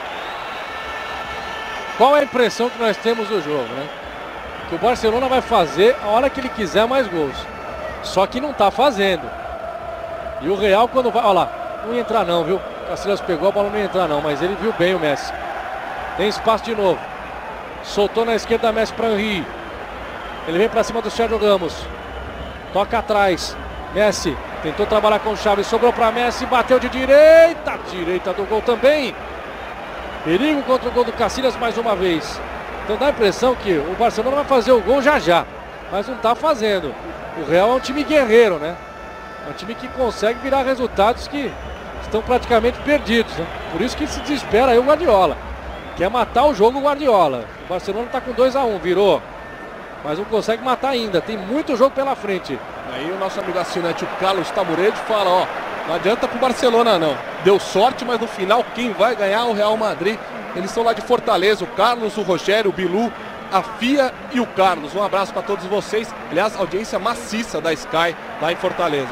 Qual é a impressão que nós temos do jogo, né? Que o Barcelona vai fazer a hora que ele quiser mais gols. Só que não está fazendo. E o Real quando vai... Olha lá, não ia entrar não, viu? O Casillas pegou, a bola não ia entrar não, mas ele viu bem o Messi. Tem espaço de novo. Soltou na esquerda Messi para Henry. Ele vem para cima do Sérgio Ramos. Toca atrás. Messi tentou trabalhar com o Xavi, sobrou para Messi, bateu de direita. Direita do gol também. Perigo contra o gol do Casillas mais uma vez. Então dá a impressão que o Barcelona vai fazer o gol já já, mas não está fazendo. O Real é um time guerreiro, né? É um time que consegue virar resultados que estão praticamente perdidos, né? Por isso que se desespera aí o Guardiola. Quer matar o jogo o Guardiola. O Barcelona está com dois a um, virou. Mas não consegue matar ainda, tem muito jogo pela frente. Aí o nosso amigo assinante, o Carlos Tamuredo, fala, ó, não adianta pro Barcelona não. Deu sorte, mas no final quem vai ganhar é o Real Madrid. Eles são lá de Fortaleza, o Carlos, o Rogério, o Bilu, a Fia e o Carlos. Um abraço para todos vocês. Aliás, audiência maciça da Sky lá em Fortaleza.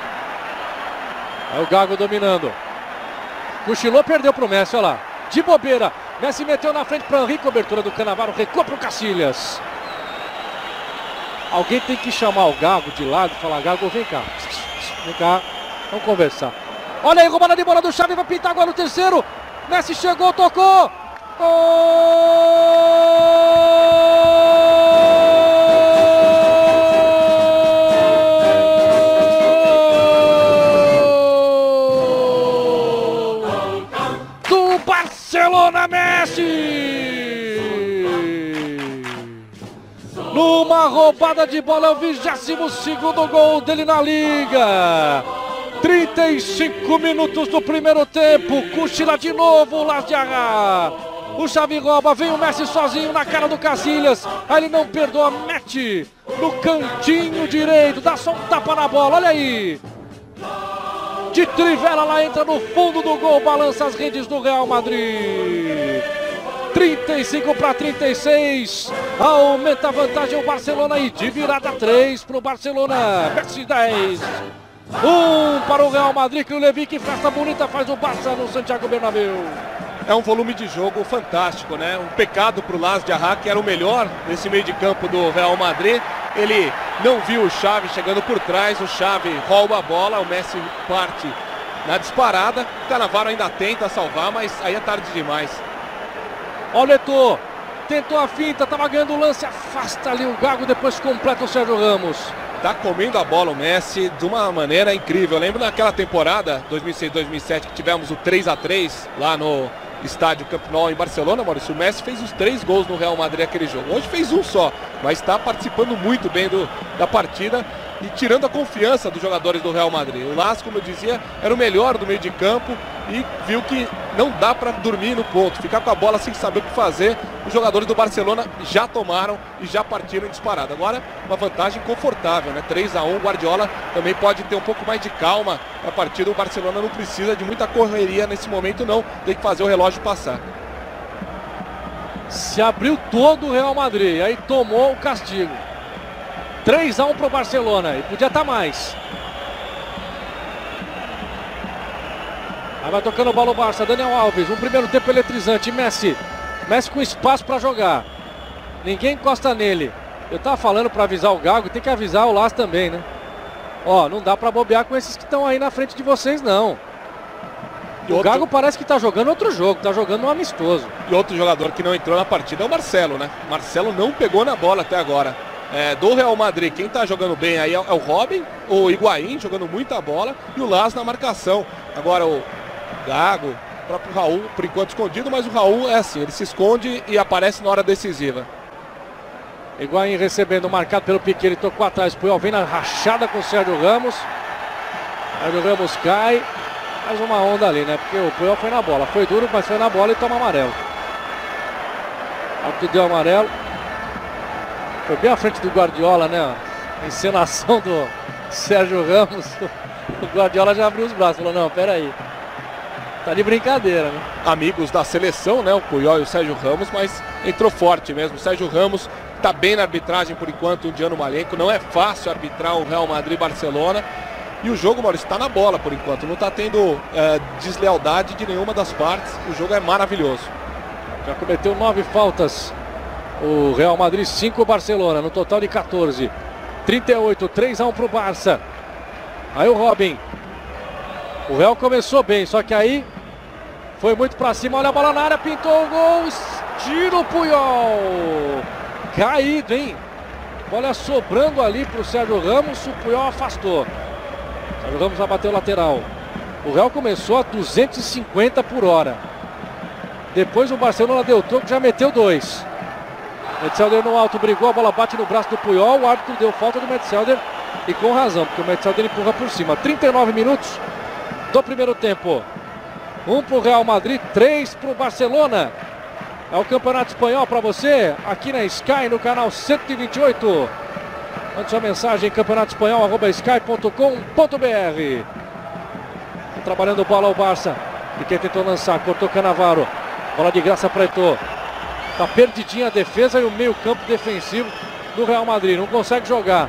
Aí o Gago dominando. Cochilou, perdeu pro Messi, olha lá. De bobeira. Messi meteu na frente para Henry, cobertura do Cannavaro, recua pro Casillas. Alguém tem que chamar o Gago de lado e falar, Gago, vem cá. Vem cá, vamos conversar. Olha aí, roubada de bola do Xavi, vai pintar agora o terceiro. Messi chegou, tocou. Gol do Barcelona, Messi! Numa roubada de bola, é o vigésimo segundo gol dele na Liga. trinta e cinco minutos do primeiro tempo. Cochila de novo o Las de Arra. O Xavi rouba, vem o Messi sozinho na cara do Casillas. Aí ele não perdoa, mete no cantinho direito, dá só um tapa na bola, olha aí. De trivela, lá entra no fundo do gol, balança as redes do Real Madrid. trinta e cinco para trinta e seis, aumenta a vantagem o Barcelona e de virada três para o Barcelona. Messi dez, um para o Real Madrid, que o Levi, que festa bonita, faz o Barça no Santiago Bernabéu. É um volume de jogo fantástico, né? Um pecado para o Las de Arra, que era o melhor nesse meio de campo do Real Madrid. Ele não viu o Xavi chegando por trás, o Xavi rouba a bola, o Messi parte na disparada. O Cannavaro ainda tenta salvar, mas aí é tarde demais. Olha o Eto'o, tentou a finta, estava ganhando o lance, afasta ali o Gago, depois completa o Sérgio Ramos. Tá comendo a bola o Messi de uma maneira incrível. Eu lembro naquela temporada, dois mil e seis, dois mil e sete, que tivemos o três a três lá no estádio Camp Nou em Barcelona, Maurício. O Messi fez os três gols no Real Madrid aquele jogo. Hoje fez um só, mas está participando muito bem do, da partida e tirando a confiança dos jogadores do Real Madrid. O Las, como eu dizia, era o melhor do meio de campo e viu que não dá para dormir no ponto, ficar com a bola sem saber o que fazer. Os jogadores do Barcelona já tomaram e já partiram em disparada. Agora, uma vantagem confortável, né? três a um, o Guardiola também pode ter um pouco mais de calma na partida. O Barcelona não precisa de muita correria nesse momento, não. Tem que fazer o relógio passar. Se abriu todo o Real Madrid, aí tomou o castigo. três a um para o Barcelona, e podia estar mais. Aí vai tocando bola o Barça, Daniel Alves, um primeiro tempo eletrizante, Messi. Messi com espaço para jogar. Ninguém encosta nele. Eu tava falando para avisar o Gago, tem que avisar o Las também, né? Ó, não dá para bobear com esses que estão aí na frente de vocês, não. E o outro... Gago parece que tá jogando outro jogo, tá jogando um amistoso. E outro jogador que não entrou na partida é o Marcelo, né? Marcelo não pegou na bola até agora. É, do Real Madrid, quem tá jogando bem aí é o Robin, o Higuaín jogando muita bola e o Las na marcação. Agora o Gago, o próprio Raul, por enquanto escondido, mas o Raul é assim, ele se esconde e aparece na hora decisiva. Higuaín recebendo, marcado pelo Piqué, ele tocou atrás, Puyol vem na rachada com o Sérgio Ramos. Sérgio Ramos cai, mais uma onda ali, né? Porque o Puyol foi na bola, foi duro, mas foi na bola e toma amarelo. Alto deu amarelo. Foi bem à frente do Guardiola, né? A encenação do Sérgio Ramos. O Guardiola já abriu os braços, falou, não, peraí. Tá de brincadeira, né? Amigos da seleção, né? O Puyol e o Sérgio Ramos, mas entrou forte mesmo. O Sérgio Ramos tá bem na arbitragem por enquanto, o Diano Malenko. Não é fácil arbitrar o Real Madrid e Barcelona. E o jogo, Maurício, está na bola por enquanto. Não está tendo é, deslealdade de nenhuma das partes. O jogo é maravilhoso. Já cometeu nove faltas o Real Madrid, cinco o Barcelona, no total de quatorze. trinta e oito, três a um para o Barça. Aí o Robin. O Real começou bem, só que aí foi muito para cima. Olha a bola na área, pintou o gol. Tira o Puyol. Caído, hein? Bola sobrando ali para o Sérgio Ramos. O Puyol afastou. O Sérgio Ramos vai bater o lateral. O Real começou a duzentos e cinquenta por hora. Depois o Barcelona deu toque, já meteu dois. Metzelder no alto, brigou, a bola bate no braço do Puyol. O árbitro deu falta do Metzelder e com razão, porque o Metzelder empurra por cima. trinta e nove minutos do primeiro tempo. Um para o Real Madrid, três para o Barcelona. É o Campeonato Espanhol para você, aqui na Sky, no canal cento e vinte e oito. Mande sua mensagem, campeonato espanhol arroba sky ponto com ponto br. Trabalhando bola ao Barça. E quem tentou lançar, cortou Cannavaro. Bola de graça para Eto'o. Tá perdidinha a defesa e o meio campo defensivo do Real Madrid. Não consegue jogar.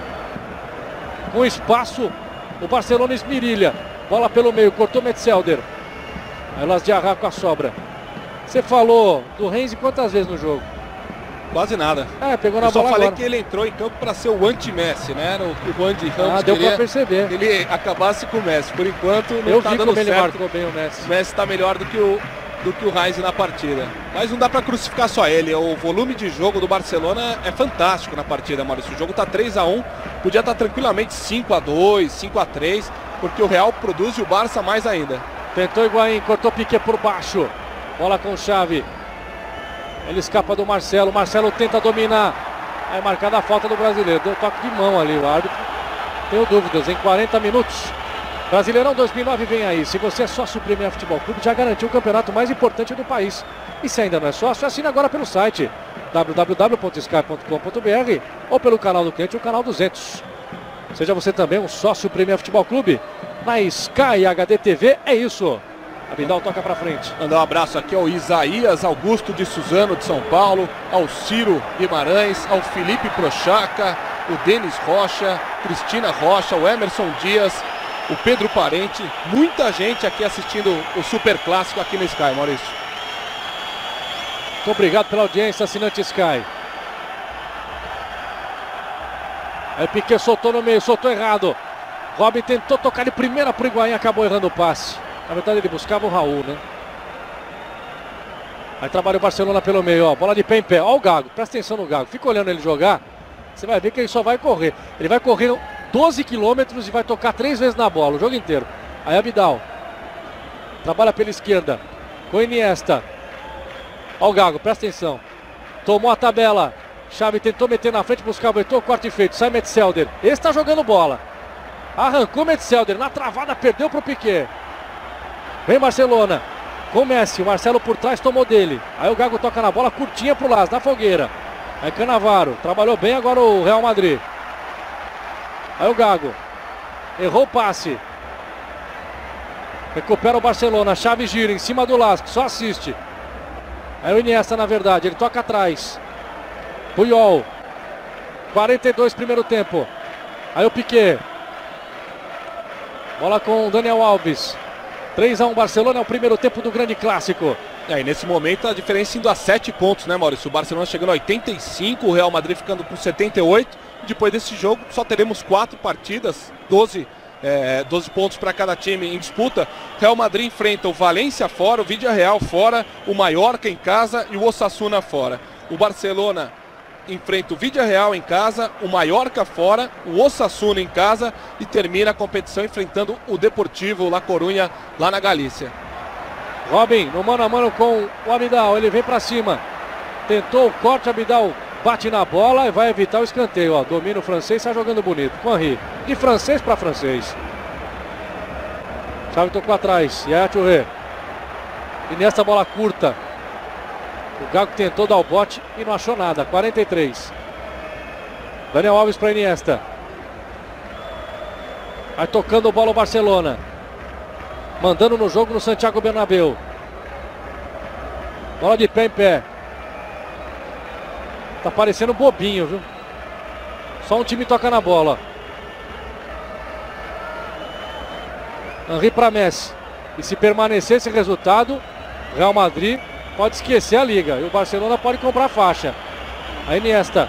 Com espaço, o Barcelona esmirilha. Bola pelo meio, cortou Metzelder. Aí Las de Arra com a sobra. Você falou do Renzi quantas vezes no jogo? Quase nada. É, pegou na Eu bola só falei agora. que ele entrou em campo para ser o anti-Messi, né? O, o Andy Ramos Ah, deu queria para perceber. que ele acabasse com o Messi. Por enquanto não Eu tá vi dando como ele certo. marcou bem o Messi. O Messi está melhor do que o do que o Heinz na partida. Mas não dá para crucificar só ele. O volume de jogo do Barcelona é fantástico na partida, Maurício. O jogo está três a um, podia estar tranquilamente cinco a dois, cinco a três, porque o Real produz e o Barça mais ainda. Tentou Higuaín, cortou Piqué por baixo. Bola com Xavi. Ele escapa do Marcelo. Marcelo tenta dominar. Aí marcada a falta do brasileiro. Deu toque de mão ali o árbitro. Tenho dúvidas. Em quarenta minutos Brasileirão dois mil e nove vem aí. Se você é sócio Premier Futebol Clube, já garantiu o campeonato mais importante do país. E se ainda não é sócio, assine agora pelo site w w w ponto sky ponto com ponto b r ou pelo canal do cliente, o canal duzentos. Seja você também um sócio Premier Futebol Clube. Na Sky H D T V é isso. Abidal toca pra frente. Mandar um abraço aqui ao Isaías Augusto de Suzano de São Paulo, ao Ciro Guimarães, ao Felipe Prochaca, o Denis Rocha, Cristina Rocha, o Emerson Dias, o Pedro Parente, muita gente aqui assistindo o Super Clássico aqui no Sky, Maurício. Muito obrigado pela audiência, assinante Sky. Aí Piquet soltou no meio, soltou errado. Robin tentou tocar de primeira pro Higuaín, acabou errando o passe. Na verdade ele buscava o Raul, né? Aí trabalha o Barcelona pelo meio, ó. Bola de pé em pé. Ó o Gago, presta atenção no Gago. Fica olhando ele jogar. Você vai ver que ele só vai correr. Ele vai correr doze quilômetros e vai tocar três vezes na bola, o jogo inteiro. Aí Abidal. Trabalha pela esquerda. Com Iniesta. Ó o Gago, presta atenção. Tomou a tabela. Xavi tentou meter na frente, buscava o Eto'o, corte feito. Sai Metzelder. Esse tá jogando bola. Arrancou Metzelder. Na travada, perdeu pro Piquet. Vem Barcelona. Com Messi. O Marcelo por trás tomou dele. Aí o Gago toca na bola, curtinha pro Las, na fogueira. Aí Cannavaro, trabalhou bem agora o Real Madrid. Aí o Gago, errou o passe. Recupera o Barcelona, Xavi gira em cima do Las, que só assiste. Aí o Iniesta na verdade, ele toca atrás. Puyol, quarenta e dois primeiro tempo. Aí o Piquet. Bola com o Daniel Alves. três a um Barcelona, é o primeiro tempo do grande clássico. É, e nesse momento a diferença indo a sete pontos, né, Maurício? O Barcelona chegando a oitenta e cinco, o Real Madrid ficando com setenta e oito. Depois desse jogo só teremos quatro partidas, doze, é, doze pontos para cada time em disputa. Real Madrid enfrenta o Valência fora, o Villarreal fora, o Mallorca em casa e o Osasuna fora. O Barcelona enfrenta o Villarreal em casa, o Mallorca fora, o Osasuna em casa e termina a competição enfrentando o Deportivo La Coruña lá na Galícia. Robin no mano a mano com o Abidal, ele vem pra cima, tentou o corte, Abidal bate na bola e vai evitar o escanteio, ó, domina o francês, está jogando bonito, com Henry, de francês para francês. Xavi tocou atrás, e aí a Touré, e nessa bola curta, o Gago tentou dar o bote e não achou nada, quarenta e três. Daniel Alves para Iniesta. Vai tocando o bola o Barcelona. Mandando no jogo no Santiago Bernabéu. Bola de pé em pé. Tá parecendo bobinho, viu? Só um time toca na bola. Henry para Messi. E se permanecer esse resultado, Real Madrid pode esquecer a liga. E o Barcelona pode comprar a faixa. A Iniesta.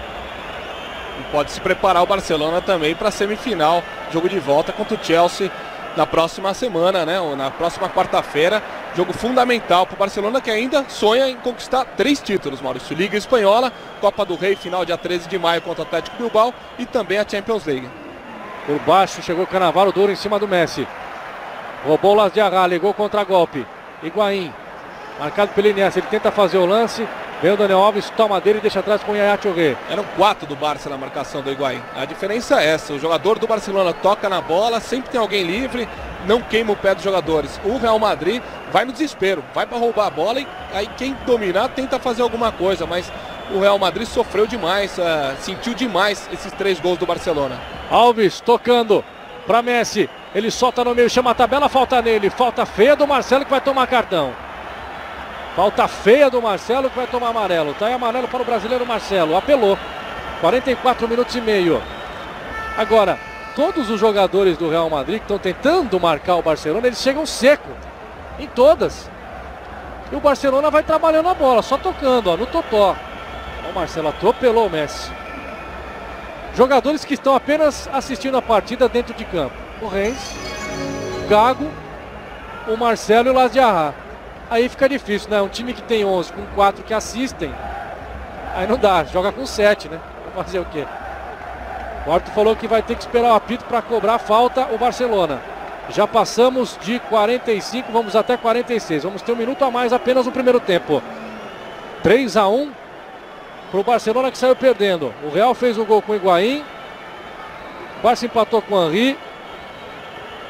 E pode se preparar o Barcelona também para a semifinal. Jogo de volta contra o Chelsea na próxima semana, né? Ou na próxima quarta-feira. Jogo fundamental para o Barcelona, que ainda sonha em conquistar três títulos, Maurício. Liga Espanhola, Copa do Rei, final dia treze de maio contra o Atlético Bilbao e também a Champions League. Por baixo chegou o Cannavaro duro em cima do Messi. Roubou o Las de Arra, ligou contra-golpe. Higuaín, marcado pelo Iniesta, ele tenta fazer o lance. Vem o Daniel Alves, toma dele e deixa atrás com o Yaya Touré. Eram quatro do Barça na marcação do Higuaín. A diferença é essa, o jogador do Barcelona toca na bola, sempre tem alguém livre, não queima o pé dos jogadores. O Real Madrid vai no desespero, vai para roubar a bola e aí quem dominar tenta fazer alguma coisa, mas o Real Madrid sofreu demais, uh, sentiu demais esses três gols do Barcelona. Alves tocando para Messi, ele solta no meio, chama a tabela, falta nele, falta feia do Marcelo que vai tomar cartão. Falta feia do Marcelo que vai tomar amarelo. Tá aí amarelo para o brasileiro Marcelo. Apelou. quarenta e quatro minutos e meio. Agora, todos os jogadores do Real Madrid que estão tentando marcar o Barcelona, eles chegam seco. Em todas. E o Barcelona vai trabalhando a bola, só tocando, ó, no totó. Ó, o Marcelo atropelou o Messi. Jogadores que estão apenas assistindo a partida dentro de campo. O Reis, o Gago, o Marcelo e o Las de Arra. Aí fica difícil, né? Um time que tem onze com quatro que assistem, aí não dá, joga com sete, né? Vai fazer o quê? O Arthur falou que vai ter que esperar o apito para cobrar falta o Barcelona. Já passamos de quarenta e cinco, vamos até quarenta e seis. Vamos ter um minuto a mais apenas no primeiro tempo. três a um para o Barcelona que saiu perdendo. O Real fez o gol com o Higuaín. O Barça empatou com o Henry.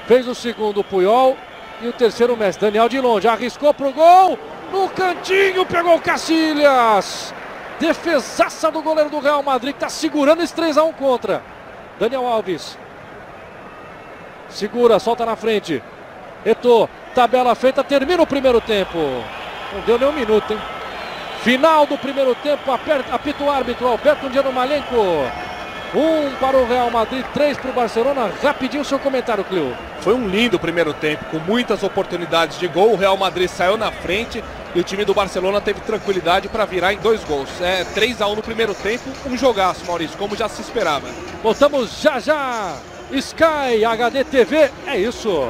Fez o segundo o Puyol e o terceiro o Messi. Daniel de longe, arriscou pro gol. No cantinho, pegou o Casillas. Defesaça do goleiro do Real Madrid, que está segurando esse três a um contra. Daniel Alves. Segura, solta na frente. Eto'o, tabela feita, termina o primeiro tempo. Não deu nem um minuto, hein? Final do primeiro tempo, aperta, apita o árbitro, Alberto Giannomalenko. Um para o Real Madrid, três para o Barcelona. Rapidinho o seu comentário, Cleo. Foi um lindo primeiro tempo, com muitas oportunidades de gol. O Real Madrid saiu na frente e o time do Barcelona teve tranquilidade para virar em dois gols. É três a um no primeiro tempo, um jogaço, Maurício, como já se esperava. Voltamos já já. Sky H D T V, é isso.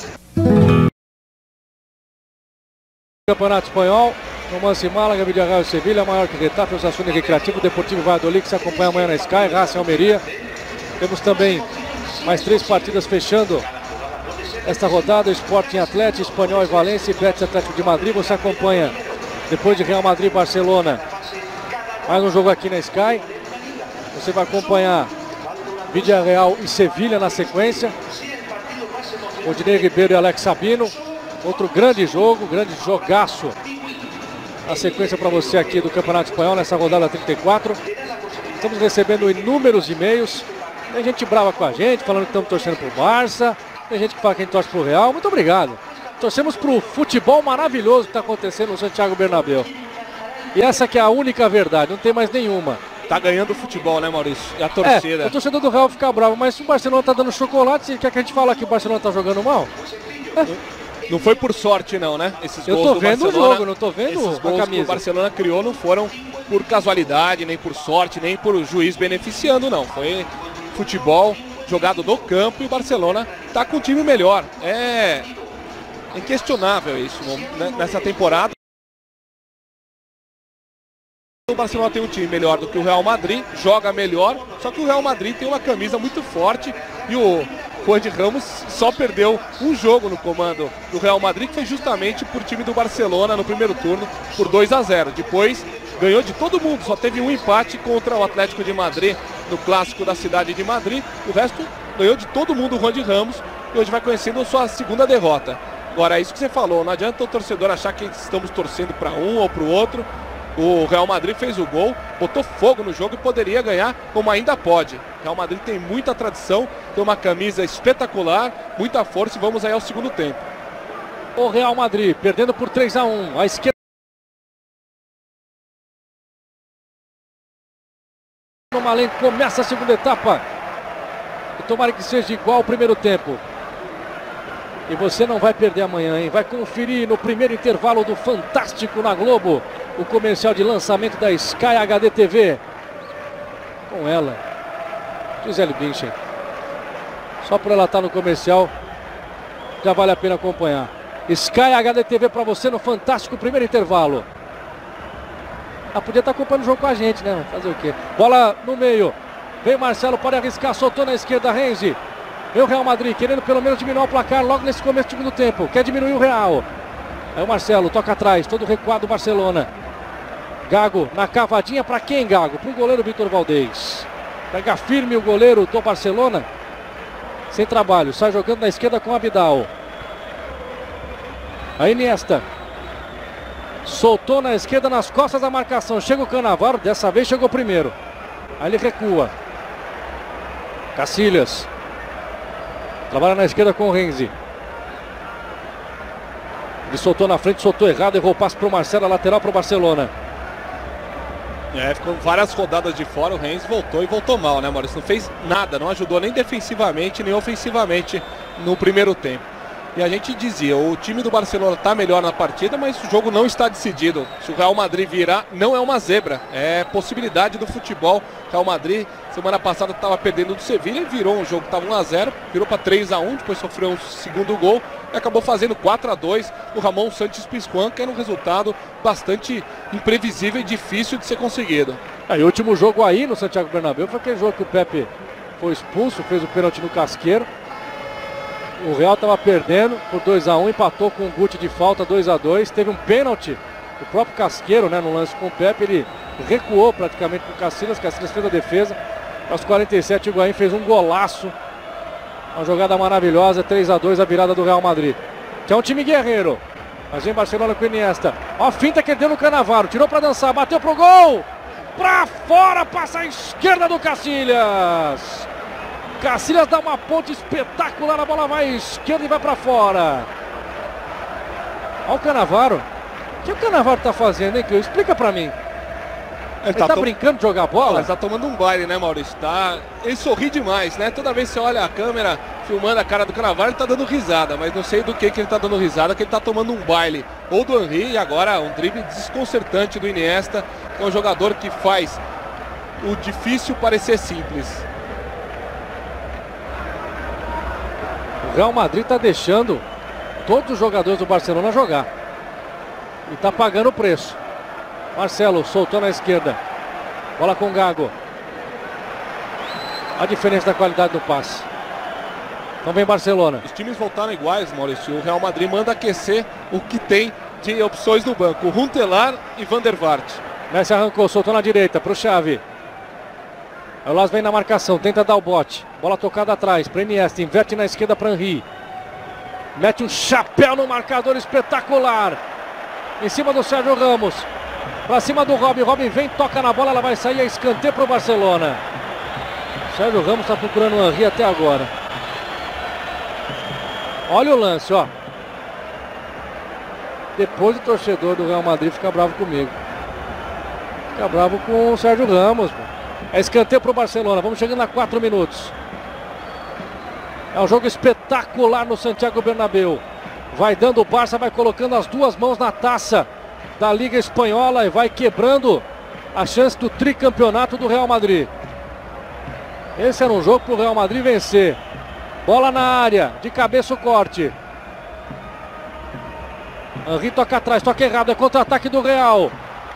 Campeonato Espanhol, Numancia e Málaga, Villarreal e Sevilha, Mallorca e Getafe, Osasuna e Recreativo, Deportivo Valladolid, que se acompanha amanhã na Sky, Racing e Almeria. Temos também mais três partidas fechando esta rodada: Sporting Atlético, Espanhol e Valência e Betis Atlético de Madrid. Você acompanha, depois de Real Madrid e Barcelona, mais um jogo aqui na Sky. Você vai acompanhar Villarreal e Sevilha na sequência. Odinei Ribeiro e Alex Sabino. Outro grande jogo, grande jogaço. A sequência para você aqui do Campeonato Espanhol nessa rodada trinta e quatro. Estamos recebendo inúmeros e-mails. Tem gente brava com a gente, falando que estamos torcendo pro Barça. Tem gente que fala que a gente torce pro Real. Muito obrigado. Torcemos pro futebol maravilhoso que está acontecendo no Santiago Bernabéu. E essa que é a única verdade, não tem mais nenhuma. Tá ganhando o futebol, né, Maurício? E a torcida. É, o torcedor do Real fica bravo, mas se o Barcelona tá dando chocolate, você quer que a gente fale que o Barcelona tá jogando mal? É. Não foi por sorte não, né? Esses Eu gols tô do vendo Barcelona, o jogo, não tô vendo esses a gols camisa. que o Barcelona criou não foram por casualidade, nem por sorte, nem por juiz beneficiando, não. Foi futebol jogado no campo e o Barcelona tá com um time melhor. É inquestionável isso, né? Nessa temporada. O Barcelona tem um time melhor do que o Real Madrid, joga melhor, só que o Real Madrid tem uma camisa muito forte e o Juan de Ramos só perdeu um jogo no comando do Real Madrid, que foi justamente por time do Barcelona no primeiro turno, por dois a zero. Depois ganhou de todo mundo, só teve um empate contra o Atlético de Madrid no clássico da cidade de Madrid. O resto ganhou de todo mundo o Juan de Ramos e hoje vai conhecendo a sua segunda derrota. Agora, é isso que você falou, não adianta o torcedor achar que estamos torcendo para um ou para o outro. O Real Madrid fez o gol, botou fogo no jogo e poderia ganhar, como ainda pode. O Real Madrid tem muita tradição, tem uma camisa espetacular, muita força e vamos aí ao segundo tempo. O Real Madrid perdendo por três a um. A esquerda. O Malenco começa a segunda etapa. E tomara que seja igual ao primeiro tempo. E você não vai perder amanhã, hein? Vai conferir no primeiro intervalo do Fantástico na Globo o comercial de lançamento da Sky H D T V. Com ela, Gisele Bündchen. Só por ela estar no comercial, já vale a pena acompanhar. Sky H D T V para você no Fantástico primeiro intervalo. Ah, podia estar acompanhando o jogo com a gente, né? Fazer o quê? Bola no meio. Vem Marcelo, pode arriscar, soltou na esquerda, Renzi. Vem o Real Madrid, querendo pelo menos diminuir o placar logo nesse começo do segundo tempo. Quer diminuir o Real. Aí o Marcelo toca atrás, todo recuado do Barcelona. Gago na cavadinha, para quem, Gago? Para o goleiro Vitor Valdez. Pega firme o goleiro do Barcelona. Sem trabalho, sai jogando na esquerda com o Abidal. A Iniesta. Soltou na esquerda, nas costas da marcação. Chega o Cannavaro, dessa vez chegou primeiro. Aí ele recua. Casillas. Trabalha na esquerda com o Renzi. Ele soltou na frente, soltou errado, errou o passe para o Marcelo, a lateral para o Barcelona. É, ficou várias rodadas de fora, o Renzi voltou e voltou mal, né, Maurício? Não fez nada, não ajudou nem defensivamente, nem ofensivamente no primeiro tempo. E a gente dizia, o time do Barcelona está melhor na partida, mas o jogo não está decidido. Se o Real Madrid virar, não é uma zebra, é possibilidade do futebol. Real Madrid, semana passada, estava perdendo do Sevilha e virou um jogo que estava um a zero, virou para três a um, depois sofreu um segundo gol e acabou fazendo quatro a dois no Ramon Sánchez Pizjuán, que era um resultado bastante imprevisível e difícil de ser conseguido. Aí o último jogo aí no Santiago Bernabéu foi aquele jogo que o Pepe foi expulso, fez o pênalti no Casqueiro. O Real estava perdendo por dois a um, empatou com o Guti de falta dois a dois. Teve um pênalti do próprio Casqueiro, né, no lance com o Pepe. Ele recuou praticamente com o Casillas. Casillas fez a defesa. Aos quarenta e sete, o Higuaín fez um golaço. Uma jogada maravilhosa, três a dois a virada do Real Madrid. Que é um time guerreiro. Mas vem Barcelona com o Iniesta. Ó a finta que ele deu no Cannavaro. Tirou para dançar, bateu pro gol. Pra fora, passa a esquerda do Casillas. Casillas dá uma ponte espetacular, a bola vai à esquerda e vai para fora. Ó o Cannavaro. O que o Cannavaro tá fazendo, hein, Cleo? Explica para mim. Ele, ele tá, tá to... brincando de jogar bola? Ele tá tomando um baile, né, Maurício? Tá... Ele sorri demais, né? Toda vez que você olha a câmera filmando a cara do Cannavaro, ele tá dando risada. Mas não sei do que que ele tá dando risada, que ele tá tomando um baile. Ou do Henry, e agora um drible desconcertante do Iniesta. É um jogador que faz o difícil parecer simples. O Real Madrid tá deixando todos os jogadores do Barcelona jogar. E tá pagando o preço. Marcelo soltou na esquerda. Bola com o Gago. A diferença da qualidade do passe. Então vem Barcelona. Os times voltaram iguais, Maurício. O Real Madrid manda aquecer o que tem de opções no banco. Huntelaar e Van der Vaart. Messi arrancou, soltou na direita para o Xavi. Aí o Las vem na marcação, tenta dar o bote. Bola tocada atrás para Iniesta, inverte na esquerda para Henry. Mete um chapéu no marcador espetacular. Em cima do Sérgio Ramos. Para cima do Robin, Robin vem, toca na bola, ela vai sair a escanteio para o Barcelona. Sérgio Ramos está procurando o Henry até agora. Olha o lance, ó. Depois o torcedor do Real Madrid fica bravo comigo. Fica bravo com o Sérgio Ramos. Pô. É escanteio para o Barcelona, vamos chegando a quatro minutos. É um jogo espetacular no Santiago Bernabéu. Vai dando o Barça, vai colocando as duas mãos na taça da Liga Espanhola e vai quebrando a chance do tricampeonato do Real Madrid. Esse era um jogo para o Real Madrid vencer. Bola na área, de cabeça o corte. Henry toca atrás, toca errado, é contra-ataque do Real.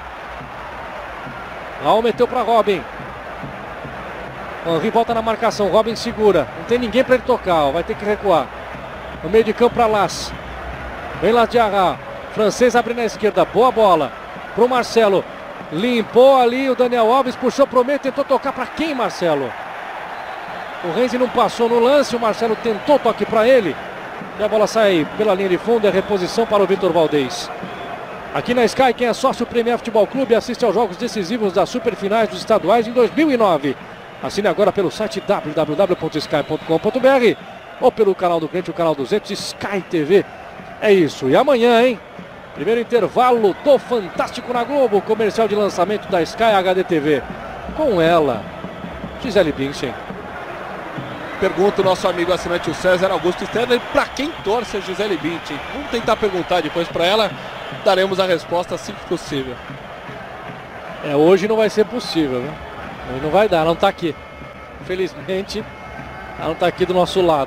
Raul meteu para Robin. Henry volta na marcação, Robin segura. Não tem ninguém para ele tocar, ó. Vai ter que recuar. No meio de campo para Las. Vem lá de Arra. Francês abre na esquerda, boa bola pro Marcelo. Limpou ali o Daniel Alves, puxou pro meio, tentou tocar para quem, Marcelo? O Renzi não passou no lance, o Marcelo tentou toque para ele. E a bola sai pela linha de fundo, é reposição para o Vitor Valdez. Aqui na Sky, quem é sócio Premier Futebol Clube assiste aos jogos decisivos das superfinais dos estaduais em dois mil e nove. Assine agora pelo site w w w ponto sky ponto com ponto b r ou pelo canal do cliente, o canal duzentos, Sky T V. É isso, e amanhã, hein? Primeiro intervalo do Fantástico na Globo, comercial de lançamento da Sky H D T V. Com ela, Gisele Bündchen. Pergunta o nosso amigo assinante o César Augusto Sterling, para quem torce a Gisele Bündchen? Vamos tentar perguntar depois para ela, daremos a resposta assim que possível. É, hoje não vai ser possível, né? Hoje não vai dar, ela não está aqui. Infelizmente, ela não está aqui do nosso lado.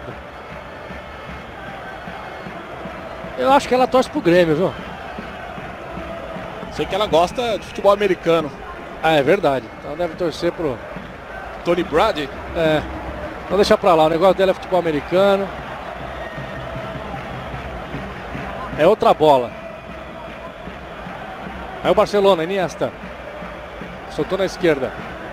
Eu acho que ela torce pro Grêmio, viu? Sei que ela gosta de futebol americano. Ah, é verdade. Então deve torcer pro Tony Brady? É. Vamos deixar pra lá, o negócio dela é futebol americano. É outra bola. Aí o Barcelona, Iniesta. Soltou na esquerda.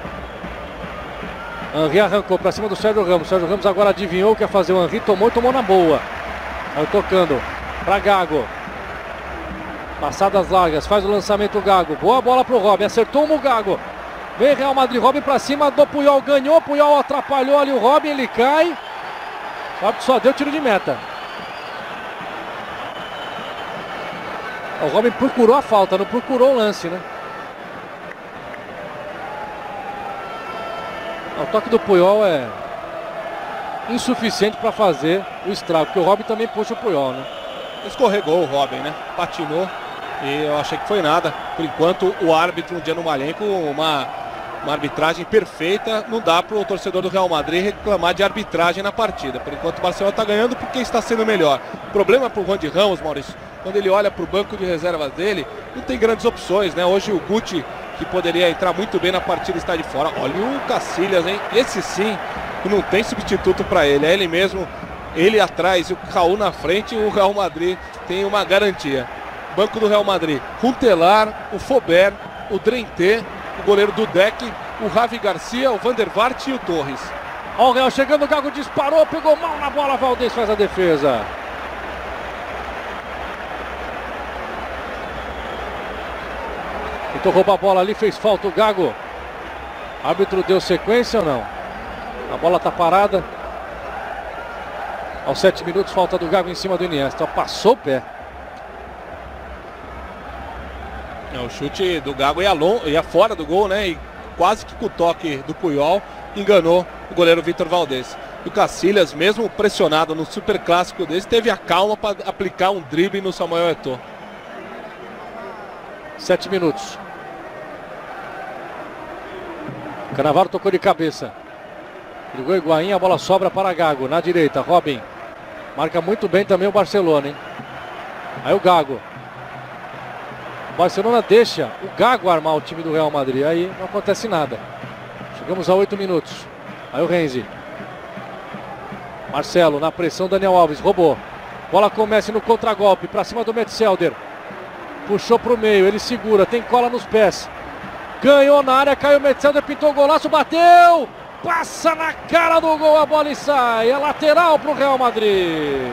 Henry arrancou pra cima do Sérgio Ramos. Sérgio Ramos agora adivinhou o que ia fazer. O Henry tomou e tomou na boa. Aí tocando pra Gago. Passadas largas, faz o lançamento o Gago. Boa bola pro Robin, acertou o Gago. Vem Real Madrid, Robin pra cima do Puyol, ganhou, Puyol atrapalhou ali o Robin, ele cai. Só que só deu tiro de meta. O Robin procurou a falta, não procurou o lance, né? O toque do Puyol é insuficiente para fazer o estrago, porque o Robin também puxa o Puyol, né? Escorregou o Robin, né? Patinou e eu achei que foi nada. Por enquanto, o árbitro, um dia no Malenco, uma, uma arbitragem perfeita. Não dá para o torcedor do Real Madrid reclamar de arbitragem na partida. Por enquanto, o Barcelona está ganhando porque está sendo melhor. O problema para o Juan de Ramos, Maurício, quando ele olha para o banco de reservas dele, não tem grandes opções, né? Hoje o Guti, que poderia entrar muito bem na partida, está de fora. Olha o Casillas, hein? Esse sim, não tem substituto para ele. É ele mesmo. Ele atrás e o Raul na frente, o Real Madrid tem uma garantia. Banco do Real Madrid, Huntelaar, o Fober, o Drenté, o goleiro Dudek, o Javi Garcia, o Van der Vaart e o Torres. Olha o Real chegando, o Gago disparou, pegou mal na bola, Valdez faz a defesa. Tentou roubar a bola ali, fez falta o Gago. O árbitro deu sequência ou não? A bola tá parada. Aos sete minutos, falta do Gago em cima do Iniesta. Passou o pé. É, o chute do Gago ia, long, ia fora do gol, né? E quase que com o toque do Puyol enganou o goleiro Vitor Valdez. E o Cacilhas, mesmo pressionado no super clássico desse, teve a calma para aplicar um drible no Samuel Eto'o. Sete minutos. Cannavaro tocou de cabeça. Ligou Higuaín, a bola sobra para Gago. Na direita, Robin. Marca muito bem também o Barcelona, hein? Aí o Gago. O Barcelona deixa o Gago armar o time do Real Madrid. Aí não acontece nada. Chegamos a oito minutos. Aí o Renzi. Marcelo na pressão, Daniel Alves. Roubou. Bola com o Messi no contragolpe. Para cima do Metzelder. Puxou para o meio. Ele segura. Tem cola nos pés. Ganhou na área. Caiu o Metzelder. Pintou o golaço. Bateu. Passa na cara do gol, a bola e sai. É lateral para o Real Madrid.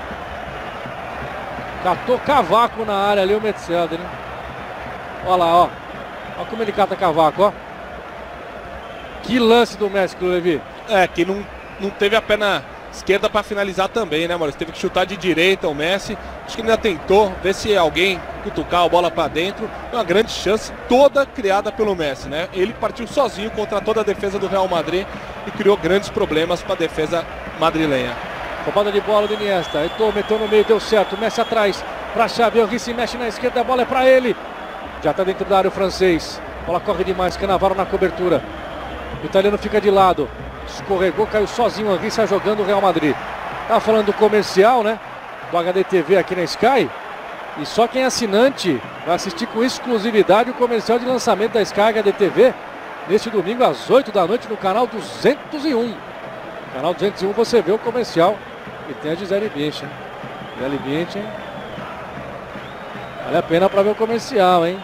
Catou cavaco na área ali o Metzelder, hein? Olha lá, ó. Olha como ele cata cavaco, ó. Que lance do Messi, Levi. É, que não, não teve a perna esquerda para finalizar também, né, Maurício? Teve que chutar de direita o Messi. Acho que ele ainda tentou ver se alguém cutucar a bola para dentro. Uma grande chance toda criada pelo Messi, né? Ele partiu sozinho contra toda a defesa do Real Madrid e criou grandes problemas para a defesa madrilenha. Roubada de bola do Iniesta. Eto'o meteu no meio, deu certo. Messi atrás para Xavi. Henry se mexe na esquerda, a bola é para ele. Já está dentro da área o francês. A bola corre demais. Cannavaro na cobertura. O italiano fica de lado. Escorregou, caiu sozinho. O Henry sai jogando o Real Madrid. Tava falando do comercial, né? Do H D T V aqui na Sky. E só quem é assinante vai assistir com exclusividade o comercial de lançamento da Sky H D T V neste domingo às oito da noite no canal duzentos e um. No canal duzentos e um você vê o comercial. E tem a Gisele Bündchen. Gisele Bündchen. Vale a pena para ver o comercial, hein?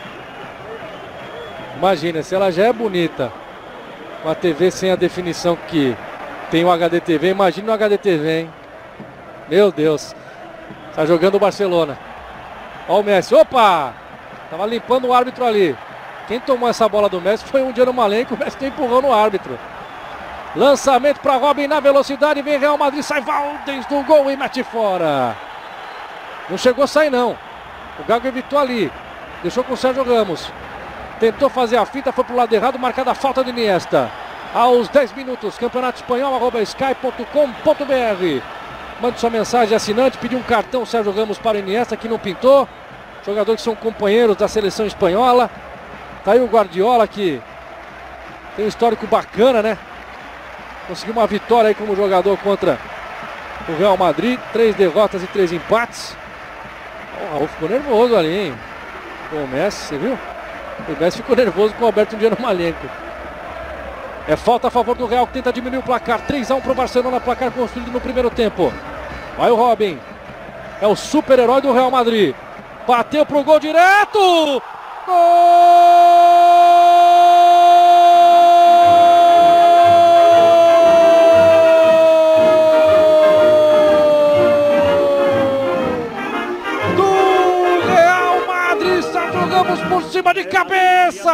Imagina, se ela já é bonita, com a T V sem a definição que tem o H D T V, imagina o H D T V, hein? Meu Deus. Tá jogando o Barcelona. Ó o Messi. Opa! Tava limpando o árbitro ali. Quem tomou essa bola do Messi foi um Diano Malenko. O Messi tem empurrão no árbitro. Lançamento para Robin na velocidade. Vem Real Madrid. Sai Valdez do gol e mete fora. Não chegou a sair não. O Gago evitou ali. Deixou com o Sérgio Ramos. Tentou fazer a fita. Foi pro lado errado. Marcada a falta de Iniesta. Aos dez minutos. Campeonato Espanhol. Arroba sky ponto com ponto br. Mande sua mensagem, assinante. Pediu um cartão Sérgio Ramos para o Iniesta, que não pintou. Jogadores que são companheiros da seleção espanhola. Tá aí o Guardiola, que tem um histórico bacana, né? Conseguiu uma vitória aí como jogador contra o Real Madrid. Três derrotas e três empates. O Raul ficou nervoso ali, hein? Com o Messi, você viu? O Messi ficou nervoso com o Alberto Diano Malenko. É falta a favor do Real, que tenta diminuir o placar. três a um para o Barcelona, placar construído no primeiro tempo. Vai o Robin. É o super-herói do Real Madrid. Bateu pro gol direto. Gol! Do Real Madrid, Sérgio Ramos por cima de cabeça.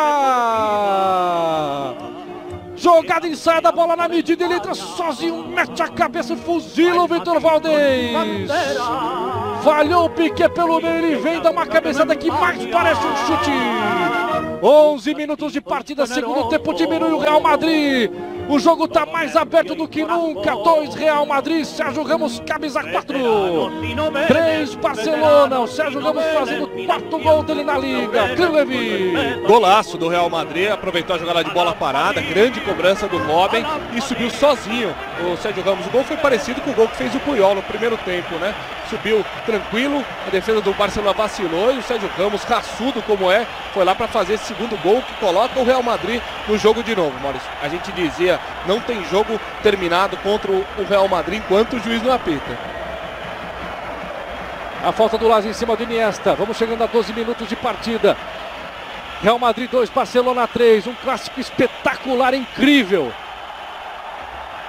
Jogada ensaiada, a bola na medida, ele entra sozinho, mete a cabeça, fuzila o Vitor Valdez. Falhou o Piqué pelo meio, ele vem dar uma cabeçada que mais parece um chute. onze minutos de partida, segundo tempo, diminui o Real Madrid. O jogo está mais aberto do que nunca. dois Real Madrid, Sérgio Ramos, camisa quatro. três Barcelona, o Sérgio Ramos fazendo o quarto gol dele na Liga. Levi. Golaço do Real Madrid, aproveitou a jogada de bola parada, grande cobrança do Robin e subiu sozinho o Sérgio Ramos. O gol foi parecido com o gol que fez o Puyol no primeiro tempo, né? Subiu tranquilo, a defesa do Barcelona vacilou e o Sérgio Ramos, raçudo como é, foi lá para fazer esse segundo gol que coloca o Real Madrid no jogo de novo, Maurício. A gente dizia, não tem jogo terminado contra o Real Madrid enquanto o juiz não apita. A falta do Lázaro em cima do Iniesta. Vamos chegando a doze minutos de partida. Real Madrid dois, Barcelona três. Um clássico espetacular, incrível.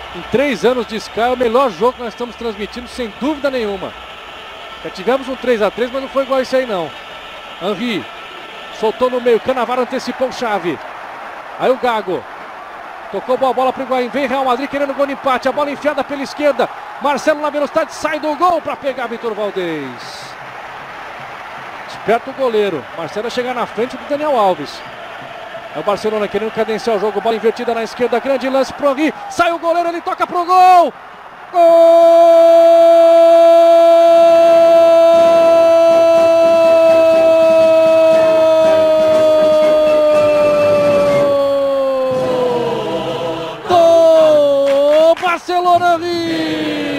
Em três anos de Sky, é o melhor jogo que nós estamos transmitindo, sem dúvida nenhuma. Já tivemos um três a três, mas não foi igual esse aí não. Henry soltou no meio, Cannavaro antecipou o Xavi. Aí o Gago tocou boa bola para o Higuaín, vem Real Madrid querendo gol de empate, a bola enfiada pela esquerda. Marcelo na velocidade, sai do gol para pegar Vitor Valdez. Esperto o goleiro, Marcelo vai chegar na frente do Daniel Alves. É o Barcelona querendo cadenciar o jogo, bola invertida na esquerda, grande lance pro Henry, sai o goleiro, ele toca pro gol! Gol! Gol! Barcelona Henry!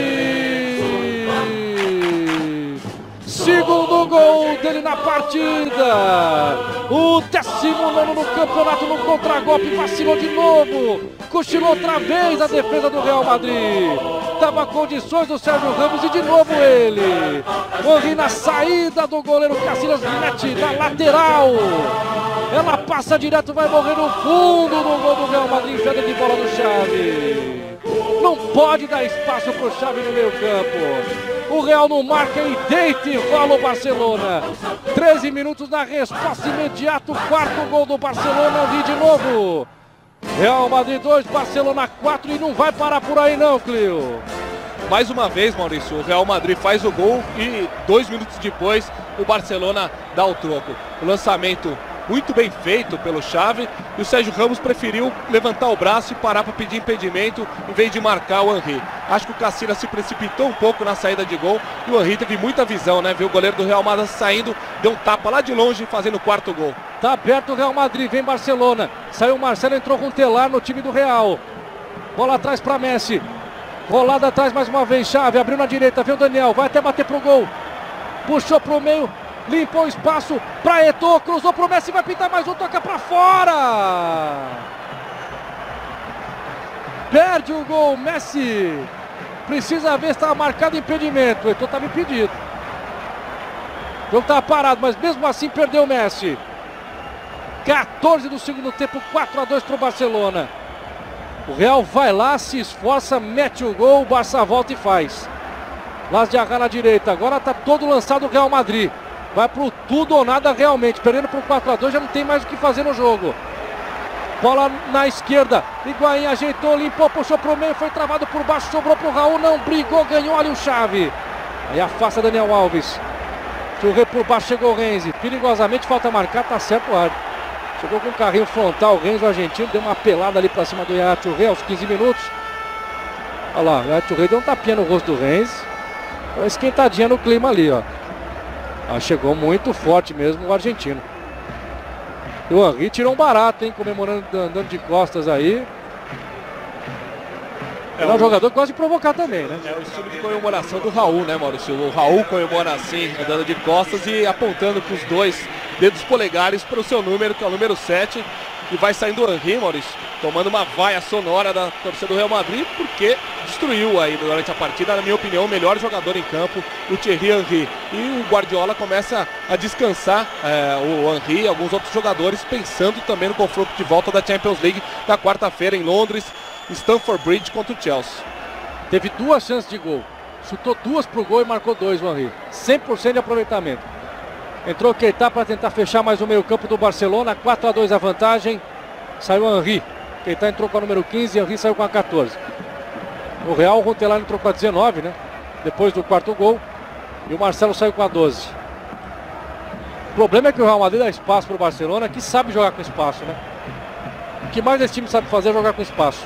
Segundo gol dele na partida. O décimo nono no campeonato no contragolpe, vacilou de novo. Cochilou outra vez a defesa do Real Madrid. Dava condições do Sérgio Ramos e de novo ele. Henry na saída do goleiro Casillas, mete na lateral. Ela passa direto, vai morrer no fundo do gol do Real Madrid, enfiada de bola do Xavi. Não pode dar espaço para o Xavi no meio campo. O Real não marca e deita e rola o Barcelona. treze minutos na resposta imediata, o quarto gol do Barcelona, Henry de novo. Real Madrid dois, Barcelona quatro e não vai parar por aí não, Clio. Mais uma vez, Maurício, o Real Madrid faz o gol e dois minutos depois o Barcelona dá o troco. O lançamento muito bem feito pelo Xavi e o Sérgio Ramos preferiu levantar o braço e parar para pedir impedimento em vez de marcar o Henry. Acho que o Casillas se precipitou um pouco na saída de gol e o Henry teve muita visão, né? Viu o goleiro do Real Madrid saindo, deu um tapa lá de longe fazendo o quarto gol. Tá aberto o Real Madrid, vem Barcelona. Saiu o Marcelo, entrou com o Telar no time do Real. Bola atrás para Messi. Rolada atrás mais uma vez, Xavi abriu na direita, vem o Daniel, vai até bater pro gol. Puxou pro meio. Limpou o espaço para Eto'o, cruzou pro Messi, vai pintar mais um, toca para fora. Perde o gol, Messi. Precisa ver se está marcado impedimento. O Eto'o estava impedido. O jogo estava parado, mas mesmo assim perdeu o Messi. quatorze do segundo tempo, quatro a dois para o Barcelona. O Real vai lá, se esforça, mete o gol, o Barça volta e faz. Las de Arra na direita, agora está todo lançado o Real Madrid. Vai pro tudo ou nada realmente, perdendo pro quatro a dois, já não tem mais o que fazer no jogo. Bola na esquerda, Higuaín ajeitou, limpou, puxou pro meio, foi travado por baixo, sobrou pro Raul, não brigou, ganhou ali o Xavi. Aí afasta Daniel Alves. Churré por baixo, chegou o Renzi, perigosamente, falta marcar, tá certo o árbitro. Chegou com um carrinho frontal, o Renzi, o argentino, deu uma pelada ali pra cima do Yaya Touré aos quinze minutos. Olha lá, o Yaya Touré deu um tapinha no rosto do Renzi. Uma esquentadinha no clima ali, ó. Ah, chegou muito forte mesmo o argentino. E o Henry tirou um barato, hein? Comemorando, andando de costas aí. É um jogador que gosta de provocar também, né? É o estilo de comemoração do Raul, né, Maurício? O Raul comemora assim, andando de costas e apontando com os dois dedos polegares para o seu número, que é o número sete. E vai saindo o Henry, Maurício, tomando uma vaia sonora da torcida do Real Madrid, porque destruiu aí durante a partida, na minha opinião, o melhor jogador em campo, o Thierry Henry. E o Guardiola começa a descansar é, o Henry e alguns outros jogadores, pensando também no confronto de volta da Champions League na quarta-feira em Londres, Stamford Bridge contra o Chelsea. Teve duas chances de gol, chutou duas pro gol e marcou dois o Henry, cem por cento de aproveitamento. Entrou o Keita para tentar fechar mais o meio campo do Barcelona, quatro a dois a vantagem. Saiu o Henry. Keita entrou com a número quinze e Henry saiu com a quatorze. O Real, o Runtelar entrou com a dezenove, né? Depois do quarto gol. E o Marcelo saiu com a doze. O problema é que o Real Madrid dá espaço para o Barcelona, que sabe jogar com espaço, né? O que mais esse time sabe fazer é jogar com espaço.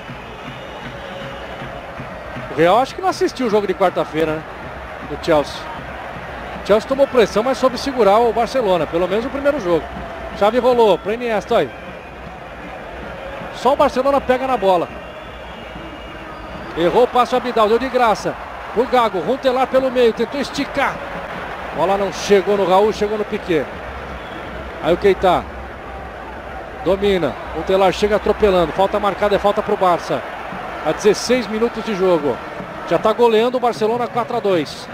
O Real acho que não assistiu o jogo de quarta-feira, né? Do Chelsea. O Chelsea tomou pressão, mas soube segurar o Barcelona, pelo menos o primeiro jogo. Xavi rolou para Iniesta, aí. Só o Barcelona pega na bola. Errou o passe, o Abidal, deu de graça. O Gago, Runtelar pelo meio, tentou esticar. Bola não chegou no Raul, chegou no Piqué. Aí o Keita domina, Runtelar chega atropelando. Falta marcada, é falta para o Barça. A dezesseis minutos de jogo. Já está goleando o Barcelona quatro a dois.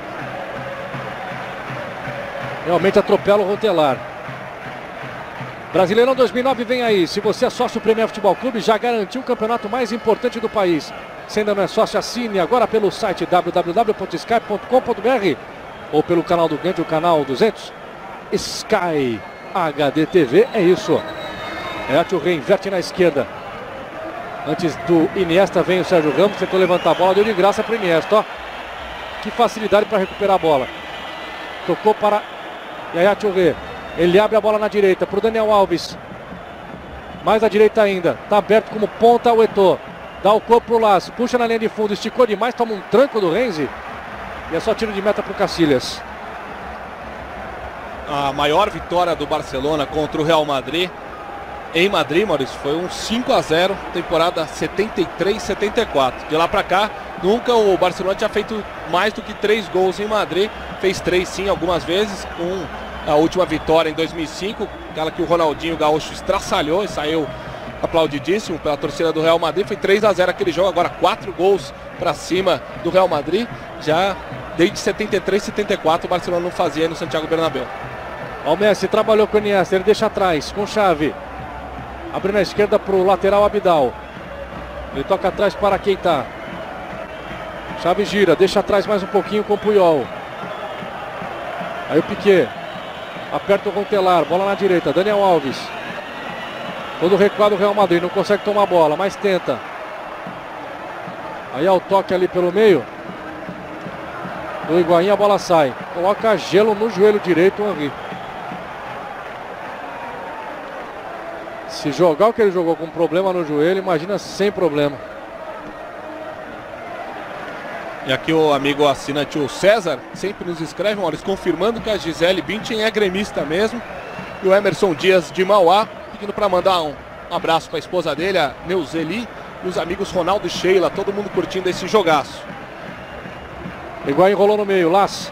Realmente atropela o Runtelar. Brasileirão dois mil e nove vem aí. Se você é sócio do Premier Futebol Clube, já garantiu o campeonato mais importante do país. Se ainda não é sócio, assine agora pelo site w w w ponto sky ponto com ponto b r ou pelo canal do Grande, o canal duzentos. Sky H D T V, é isso. Ayatio reinverte na esquerda. Antes do Iniesta vem o Sérgio Ramos, tentou levantar a bola, deu de graça para o Iniesta. Ó. Que facilidade para recuperar a bola. Tocou para Ayatio Rei. Ele abre a bola na direita para o Daniel Alves. Mais à direita ainda. Está aberto como ponta o Eto'o. Dá o corpo para o Lasso. Puxa na linha de fundo. Esticou demais. Toma um tranco do Renzi. E é só tiro de meta para o Cacilhas. A maior vitória do Barcelona contra o Real Madrid em Madrid, Maurício, foi um cinco a zero. Temporada setenta e três setenta e quatro. De lá para cá, nunca o Barcelona tinha feito mais do que três gols em Madrid. Fez três sim algumas vezes. Com a última vitória em dois mil e cinco, aquela que o Ronaldinho Gaúcho estraçalhou e saiu aplaudidíssimo pela torcida do Real Madrid. Foi três a zero aquele jogo, agora quatro gols para cima do Real Madrid. Já desde setenta e três setenta e quatro o Barcelona não fazia no Santiago Bernabéu. O Messi trabalhou com o Iniesta, ele deixa atrás com chave. Abre na esquerda para o lateral Abidal. Ele toca atrás para Keita. Chave gira, deixa atrás mais um pouquinho com o Puyol. Aí o Piqué. Aperta o Rontelar, bola na direita, Daniel Alves. Todo recuado do Real Madrid, não consegue tomar a bola, mas tenta. Aí é o toque ali pelo meio. Do Higuaín, a bola sai. Coloca gelo no joelho direito o Henry. Se jogar o que ele jogou com problema no joelho, imagina sem problema. E aqui o amigo assinante, o César, sempre nos escreve, Maurício, confirmando que a Gisele Bündchen é gremista mesmo. E o Emerson Dias de Mauá, pedindo para mandar um abraço para a esposa dele, a Neuzeli, e os amigos Ronaldo e Sheila, todo mundo curtindo esse jogaço. Higuaín rolou no meio, Lass.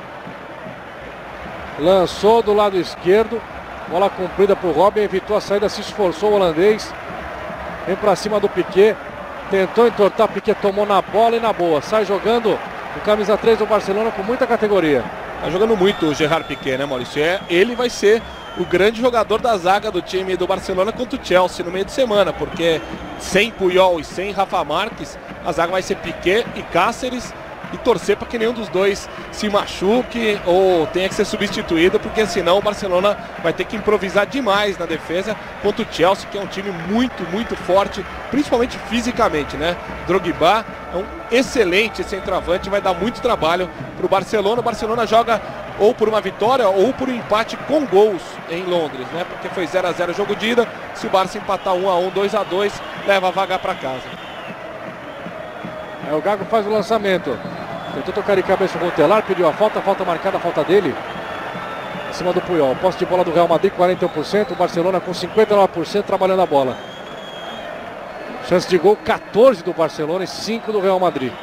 Lançou do lado esquerdo. Bola comprida para o Robin, evitou a saída, se esforçou o holandês. Vem para cima do Piqué. Tentou entortar, Piqué tomou na bola e na boa. Sai jogando o camisa três do Barcelona com muita categoria. Tá jogando muito o Gerard Piqué, né, Maurício? É, ele vai ser o grande jogador da zaga do time do Barcelona contra o Chelsea no meio de semana, porque sem Puyol e sem Rafa Marques, a zaga vai ser Piqué e Cáceres. E torcer para que nenhum dos dois se machuque ou tenha que ser substituído, porque senão o Barcelona vai ter que improvisar demais na defesa contra o Chelsea, que é um time muito, muito forte, principalmente fisicamente, né? Drogba é um excelente centroavante, vai dar muito trabalho para o Barcelona. O Barcelona joga ou por uma vitória ou por um empate com gols em Londres, né? Porque foi zero a zero o jogo de ida. Se o Barça empatar um a um, dois a dois, leva a vaga para casa. É, o Gago faz o lançamento. Tentou tocar de cabeça o Rontelar, pediu a falta, falta marcada, a falta dele. Em cima do Puyol. Posse de bola do Real Madrid, quarenta e um por cento. O Barcelona com cinquenta e nove por cento trabalhando a bola. Chance de gol, quatorze do Barcelona e cinco do Real Madrid.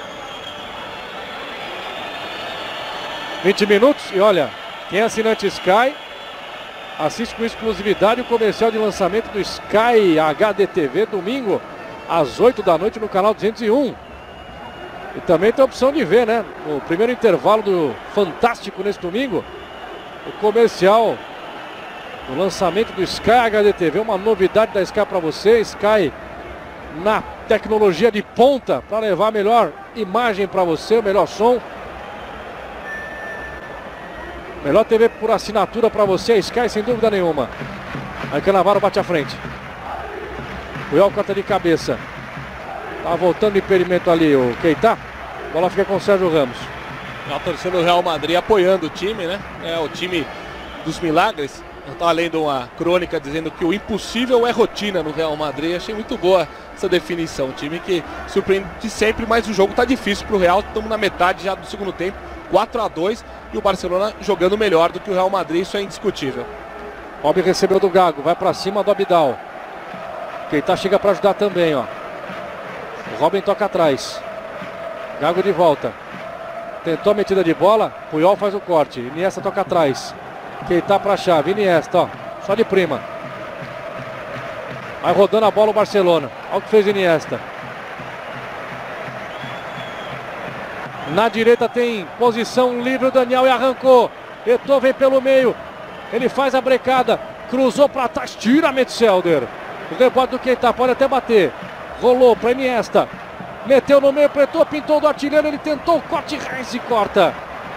vinte minutos e olha, quem é assinante Sky, assiste com exclusividade o comercial de lançamento do Sky H D T V, domingo, às oito da noite no canal duzentos e um. E também tem a opção de ver, né? O primeiro intervalo do Fantástico nesse domingo. O comercial do lançamento do Sky H D T V. Uma novidade da Sky para você. Sky na tecnologia de ponta para levar a melhor imagem para você, o melhor som. Melhor T V por assinatura para você, a Sky, sem dúvida nenhuma. Aí Cannavaro bate à frente. Puyol corta de cabeça. Tá voltando de impedimento ali o Keita. A bola fica com o Sérgio Ramos. A torcida do Real Madrid apoiando o time, né? É o time dos milagres. Eu estava lendo uma crônica dizendo que o impossível é rotina no Real Madrid. Achei muito boa essa definição. Um time que surpreende sempre, mas o jogo está difícil para o Real. Estamos na metade já do segundo tempo, quatro a dois. E o Barcelona jogando melhor do que o Real Madrid. Isso é indiscutível. Robin recebeu do Gago, vai para cima do Abidal. Keita chega para ajudar também, ó. O Robin toca atrás. Gago de volta. Tentou a metida de bola. Puyol faz o corte. Iniesta toca atrás. Keita para a chave. Iniesta, ó. Só de prima. Vai rodando a bola o Barcelona. Olha o que fez Iniesta. Na direita tem posição livre o Daniel e arrancou. Eto'o vem pelo meio. Ele faz a brecada. Cruzou para trás, tira Metzelder. O rebote do Keita, pode até bater. Rolou para Iniesta. Meteu no meio, apertou, pintou do artilheiro. Ele tentou o corte, Reis e corta.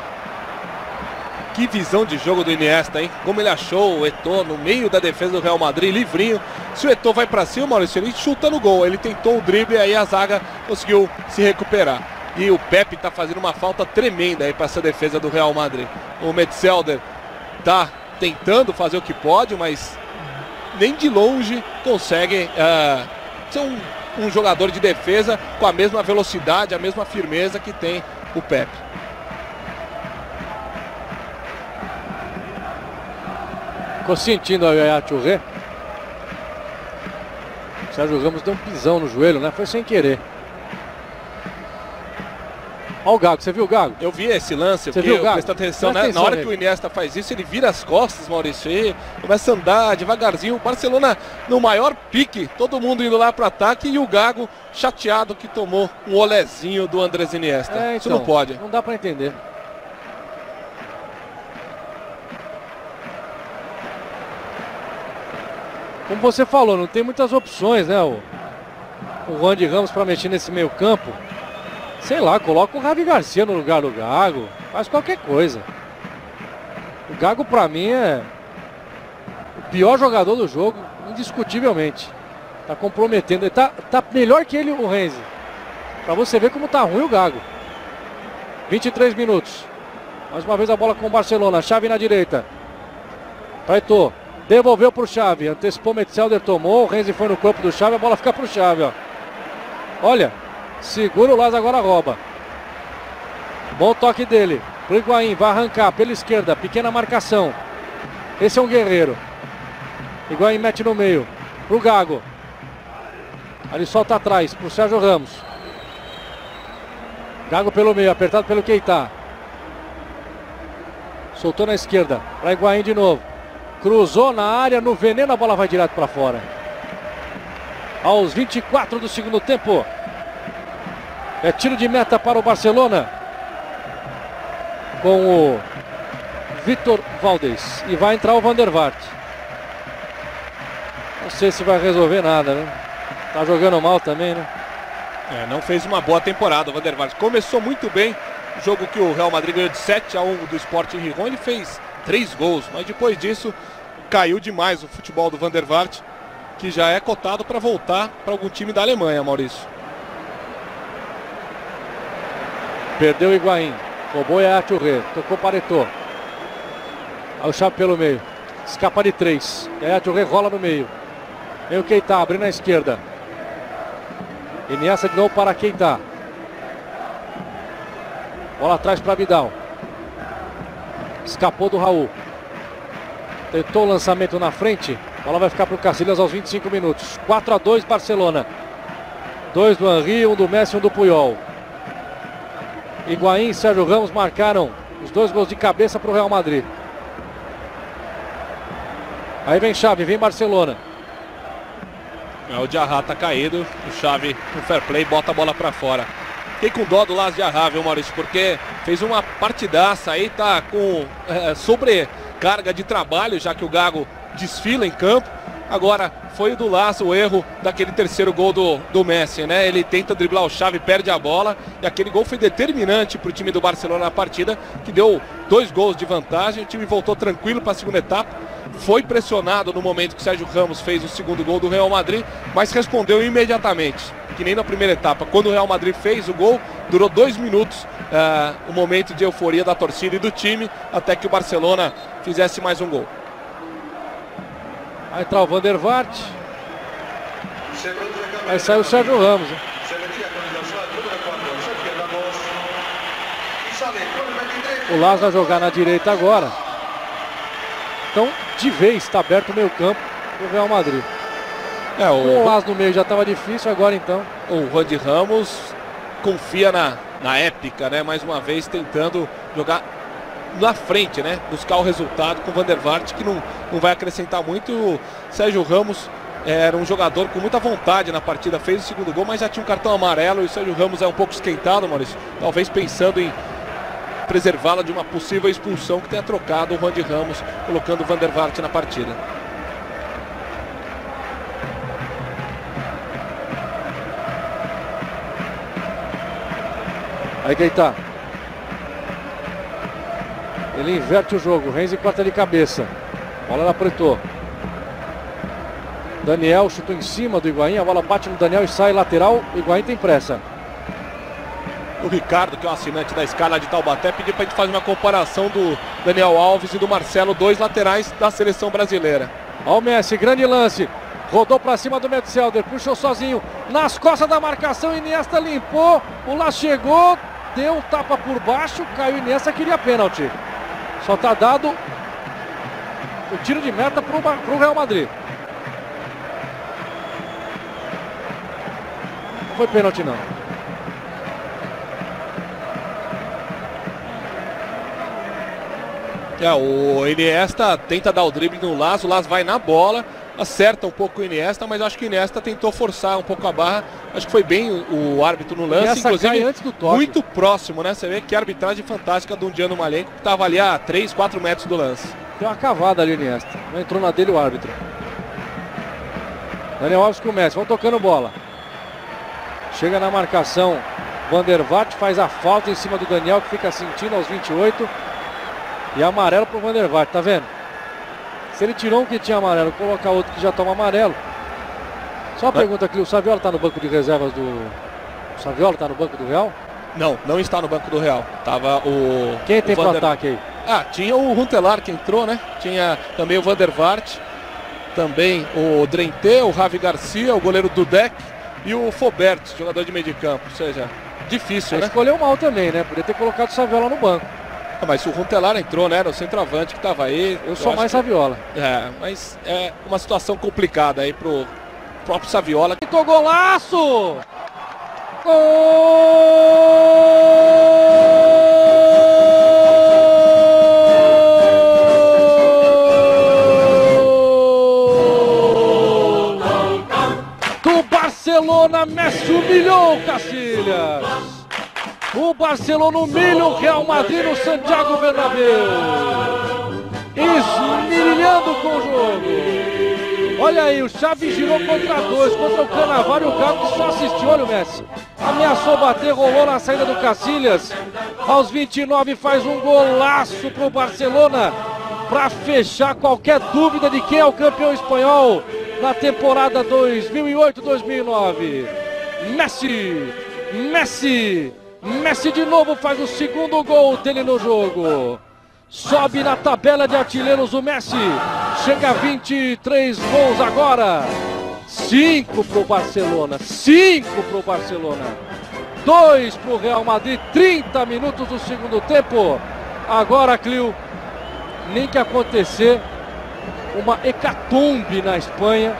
Que visão de jogo do Iniesta, hein? Como ele achou o Eto'o no meio da defesa do Real Madrid, livrinho. Se o Eto'o vai para cima, Maurício, ele chuta no gol. Ele tentou o drible e aí a zaga conseguiu se recuperar. E o Pepe está fazendo uma falta tremenda aí para essa defesa do Real Madrid. O Metzelder está tentando fazer o que pode, mas nem de longe consegue uh, ser um, um jogador de defesa com a mesma velocidade, a mesma firmeza que tem o Pepe. Ficou sentindo a Yaya Touré. O Sérgio Ramos deu um pisão no joelho, né? Foi sem querer. Olha o Gago, você viu o Gago? Eu vi esse lance, você viu o Gago? Presta atenção, Presta né? atenção Na hora nele. que o Iniesta faz isso, ele vira as costas, Maurício, e começa a andar devagarzinho. O Barcelona no maior pique, todo mundo indo lá para o ataque e o Gago chateado que tomou um olezinho do Andrés Iniesta. É, então, isso não pode. Não dá para entender. Como você falou, não tem muitas opções, né? O, o Juan de Ramos para mexer nesse meio campo. Sei lá, coloca o Javi Garcia no lugar do Gago. Faz qualquer coisa. O Gago para mim é o pior jogador do jogo, indiscutivelmente. Tá comprometendo. Ele tá, tá melhor que ele, o Renzi. Para você ver como tá ruim o Gago. vinte e três minutos. Mais uma vez a bola com o Barcelona. Xavi na direita. Eto'o. Devolveu pro Xavi. Antecipou o Metzelder, tomou. O Renzi foi no corpo do Xavi. A bola fica pro Xavi, ó. Olha. Segura o Laz, agora rouba. Bom toque dele. Pro Higuaín, vai arrancar pela esquerda. Pequena marcação. Esse é um guerreiro. Higuaín mete no meio. Pro Gago. Ali solta atrás. Pro Sérgio Ramos. Gago pelo meio, apertado pelo Keita. Soltou na esquerda. Pra Higuaín de novo. Cruzou na área, no veneno, a bola vai direto para fora. Aos vinte e quatro do segundo tempo. É tiro de meta para o Barcelona. Com o Vitor Valdez. E vai entrar o Van der Vaart. Não sei se vai resolver nada, né? Tá jogando mal também, né? É, não fez uma boa temporada o Van der Vaart. Começou muito bem. O jogo que o Real Madrid ganhou de sete a um do Sporting Gijón, ele fez três gols. Mas depois disso, caiu demais o futebol do Van der Vaart, que já é cotado para voltar para algum time da Alemanha, Maurício. Perdeu o Higuaín. Roubou a Touré. Tocou para Eto'o. Aí o Xavi pelo meio. Escapa de três. E aí a Touré rola no meio. Vem o Keita, abrindo na esquerda. Iniesta de novo para Keita. Bola atrás para Vidal. Escapou do Raul. Tentou o lançamento na frente. A bola vai ficar para o Casillas aos vinte e cinco minutos. quatro a dois Barcelona. Dois do Henry, um do Messi e um do Puyol. Higuaín e Sérgio Ramos marcaram os dois gols de cabeça para o Real Madrid. Aí vem Xavi, vem Barcelona. É, o Diarra tá caído. O Xavi, no fair play, bota a bola para fora. Fiquei com dó do Laz Diarra, viu, Maurício? Porque fez uma partidaça aí, tá com é, sobrecarga de trabalho, já que o Gago desfila em campo. Agora foi o do Laz o erro daquele terceiro gol do, do Messi, né? Ele tenta driblar o Xavi, perde a bola. E aquele gol foi determinante para o time do Barcelona na partida, que deu dois gols de vantagem. O time voltou tranquilo para a segunda etapa. Foi pressionado no momento que o Sérgio Ramos fez o segundo gol do Real Madrid, mas respondeu imediatamente, que nem na primeira etapa. Quando o Real Madrid fez o gol, durou dois minutos uh, o momento de euforia da torcida e do time, até que o Barcelona fizesse mais um gol. Aí entra o Van der Vaart. Aí sai o Sérgio Ramos, hein? O Laz vai jogar na direita agora. Então, de vez, está aberto o meio campo do Real Madrid. É, o o Laz no meio já estava difícil, agora então. O Juan de Ramos confia na, na épica, né? Mais uma vez tentando jogar na frente, né? Buscar o resultado com o Van der Vaart, que não, não vai acrescentar muito. O Sérgio Ramos era um jogador com muita vontade na partida, fez o segundo gol, mas já tinha um cartão amarelo e o Sérgio Ramos é um pouco esquentado, Maurício. Talvez pensando em preservá-la de uma possível expulsão, que tenha trocado o Juan de Ramos, colocando o Van der Vaart na partida. Aí Keita. Ele inverte o jogo. Renzi corta de cabeça. Bola ela apretou. Daniel chutou em cima do Higuaín. A bola bate no Daniel e sai lateral. O Higuaín tem pressa. O Ricardo, que é um assinante da Escala de Taubaté, pediu para a gente fazer uma comparação do Daniel Alves e do Marcelo, dois laterais da seleção brasileira. Olha o Messi, grande lance. Rodou para cima do Metzelder, puxou sozinho. Nas costas da marcação, Iniesta limpou. O lá chegou, deu um tapa por baixo. Caiu Iniesta, queria pênalti. Só está dado o tiro de meta para o Real Madrid. Não foi pênalti não. É, o Iniesta tenta dar o drible no Laz, o Laz vai na bola, acerta um pouco o Iniesta, mas acho que o Iniesta tentou forçar um pouco a barra. Acho que foi bem o, o árbitro no lance, Iniesta inclusive antes do toque. Muito próximo, né? Você vê que arbitragem fantástica do Diano Malenko, que estava ali a três, quatro metros do lance. Tem uma cavada ali, Iniesta. Não entrou na dele o árbitro. Daniel Alves com o Messi, vão tocando bola. Chega na marcação, Van der Vaart faz a falta em cima do Daniel, que fica sentindo aos vinte e oito. E amarelo pro Van der Vaart, tá vendo? Se ele tirou um que tinha amarelo, colocar outro que já toma amarelo. Só uma pergunta aqui, o Saviola tá no banco de reservas do... O Saviola tá no banco do Real? Não, não está no banco do Real. Tava o... Quem tem o pro der... ataque aí? Ah, tinha o Huntelaar que entrou, né? Tinha também o Van der Vaart, também o Drenthe, o Javi Garcia, o goleiro Dudek e o Fobert, jogador de meio de campo. Ou seja, difícil, é, né? Escolheu mal também, né? Podia ter colocado o Saviola no banco. Ah, mas o Huntelaar entrou, né? Era o centroavante que estava aí. Eu, eu sou mais que... Saviola. É, mas é uma situação complicada aí pro próprio Saviola. Gritou golaço! Gol! Do Barcelona, Messi humilhou o Casillas. O Barcelona humilha o Real Madrid no Santiago Bernabéu. Esmirilhando com o jogo. Olha aí, o Xavi girou contra dois, contra o Cannavaro e o Gago que só assistiu. Olha o Messi. Ameaçou bater, rolou na saída do Casillas. Aos vinte e nove faz um golaço pro Barcelona. Para fechar qualquer dúvida de quem é o campeão espanhol na temporada dois mil e oito dois mil e nove. Messi. Messi. Messi de novo faz o segundo gol dele no jogo. Sobe na tabela de artilheiros o Messi. Chega a vinte e três gols agora. cinco pro Barcelona. cinco pro Barcelona. dois pro Real Madrid. trinta minutos do segundo tempo. Agora, Clio, nem que acontecer uma hecatombe na Espanha,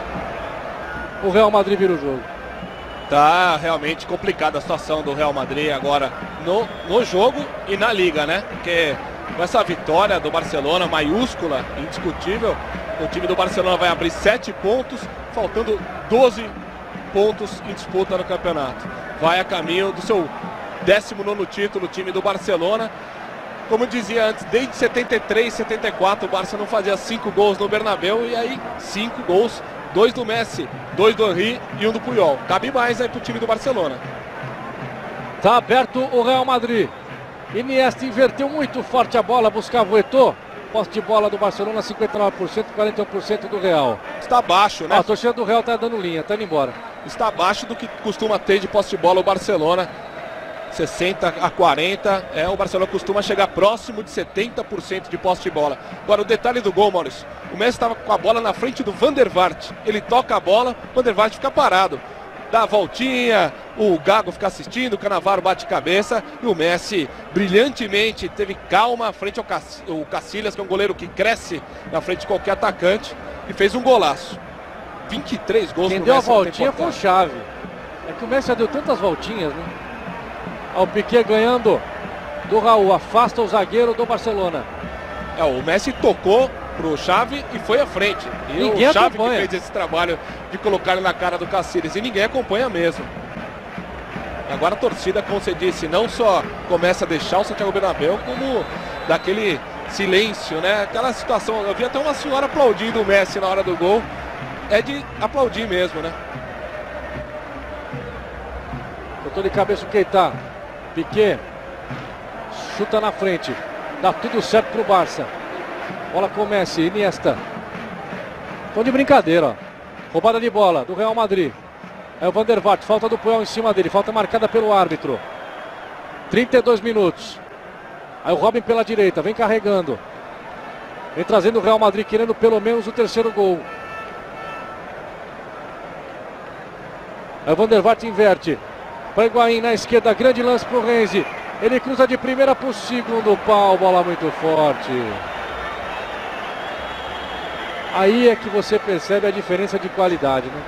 o Real Madrid vira o jogo. Tá realmente complicada a situação do Real Madrid agora no, no jogo e na Liga, né? Porque com essa vitória do Barcelona, maiúscula, indiscutível, o time do Barcelona vai abrir sete pontos, faltando doze pontos em disputa no campeonato. Vai a caminho do seu décimo nono título, o time do Barcelona. Como eu dizia antes, desde setenta e três, setenta e quatro, o Barça não fazia cinco gols no Bernabéu e aí cinco gols. Dois do Messi, dois do Henry e um do Puyol. Cabe mais aí pro time do Barcelona. Tá aberto o Real Madrid. Iniesta inverteu muito forte a bola, buscava o Eto'o. Posse de bola do Barcelona, cinquenta e nove por cento, quarenta e um por cento do Real. Está abaixo, né? Ó, a torcida do Real tá dando linha, tá indo embora. Está abaixo do que costuma ter de posse de bola o Barcelona. sessenta a quarenta, é, o Barcelona costuma chegar próximo de setenta por cento de posse de bola. Agora o detalhe do gol, Maurício, o Messi estava com a bola na frente do Van der Vaart, ele toca a bola, o Van der Vaart fica parado, dá a voltinha, o Gago fica assistindo, o Cannavaro bate cabeça e o Messi brilhantemente teve calma frente ao Cac... o Casillas, que é um goleiro que cresce na frente de qualquer atacante e fez um golaço. vinte e três gols. Quem deu a voltinha foi o Xavi. É que o Messi já deu tantas voltinhas, né? O Piqué ganhando do Raul, afasta o zagueiro do Barcelona. É, o Messi tocou pro Xavi e foi à frente. E ninguém o Xavi acompanha. que fez esse trabalho de colocar ele na cara do Casillas e ninguém acompanha mesmo. Agora a torcida, como você disse, não só começa a deixar o Santiago Bernabéu, como daquele silêncio, né? Aquela situação, eu vi até uma senhora aplaudindo o Messi na hora do gol. É de aplaudir mesmo, né? Botou de cabeça o Keita. Piqué, chuta na frente. Dá tudo certo pro Barça. Bola com o Messi, Iniesta. Estão de brincadeira, ó. Roubada de bola do Real Madrid. É o Van der Vaart, falta do Puyol em cima dele. Falta marcada pelo árbitro. trinta e dois minutos. Aí o Robin pela direita, vem carregando. Vem trazendo o Real Madrid, querendo pelo menos o terceiro gol. Aí o Van der Vaart inverte. Para Higuaín na esquerda, grande lance para o Renzi. Ele cruza de primeira para o segundo pau, bola muito forte. Aí é que você percebe a diferença de qualidade, né?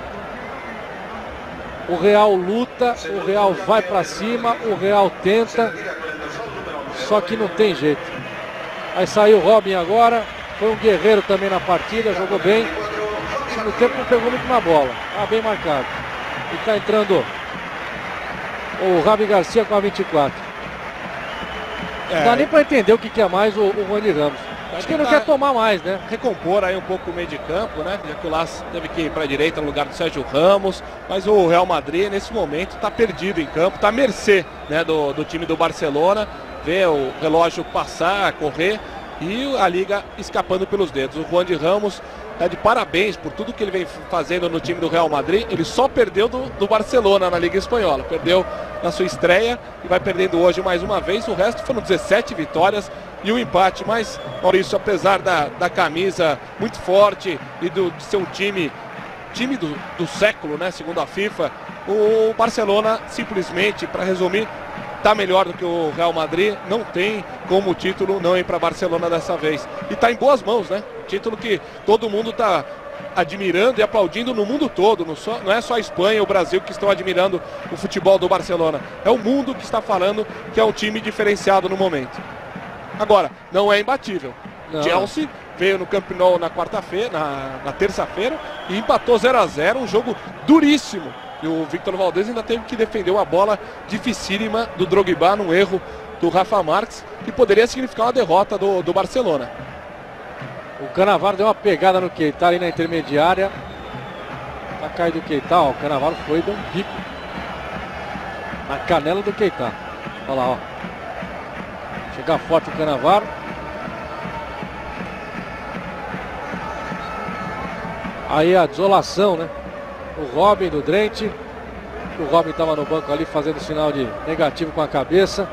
O Real luta, o Real vai para cima, o Real tenta, só que não tem jeito. Aí saiu o Robin agora, foi um guerreiro também na partida, jogou bem. No tempo não pegou muito na bola, tá bem marcado. E tá entrando o Javi Garcia com a vinte e quatro. É. Não dá nem para entender o que quer mais o, o Rony Ramos. Acho que ele não quer tomar mais, né? Recompor aí um pouco o meio de campo, né? Já que o Las teve que ir para a direita no lugar do Sérgio Ramos. Mas o Real Madrid, nesse momento, está perdido em campo. Está à mercê, né, do, do time do Barcelona. Vê o relógio passar, correr. E a Liga escapando pelos dedos. O Juan de Ramos está de parabéns por tudo que ele vem fazendo no time do Real Madrid. Ele só perdeu do, do Barcelona na Liga Espanhola. Perdeu na sua estreia e vai perdendo hoje mais uma vez. O resto foram dezessete vitórias e um empate. Mas, Maurício, apesar da, da camisa muito forte e do, de ser um time, time do, do século, né, segundo a FIFA, o Barcelona simplesmente, para resumir, está melhor do que o Real Madrid. Não tem como o título não ir para Barcelona dessa vez. E está em boas mãos, né? Título que todo mundo está admirando e aplaudindo no mundo todo. Não, só, não é só a Espanha e o Brasil que estão admirando o futebol do Barcelona. É o mundo que está falando que é um time diferenciado no momento. Agora, não é imbatível. Não. Chelsea veio no Camp Nou na quarta-feira, na, na terça-feira, e empatou zero a zero, um jogo duríssimo. E o Victor Valdés ainda teve que defender uma bola dificílima do Drogba num erro do Rafa Marques, que poderia significar uma derrota do, do Barcelona. O Cannavaro deu uma pegada no Keita ali na intermediária. Tá caído o Keita, ó. O Cannavaro foi e deu um bico na canela do Keita. Olha lá, ó. Chega forte o Cannavaro. Aí a desolação, né? O Robin do Drente. O Robin estava no banco ali fazendo sinal de negativo com a cabeça.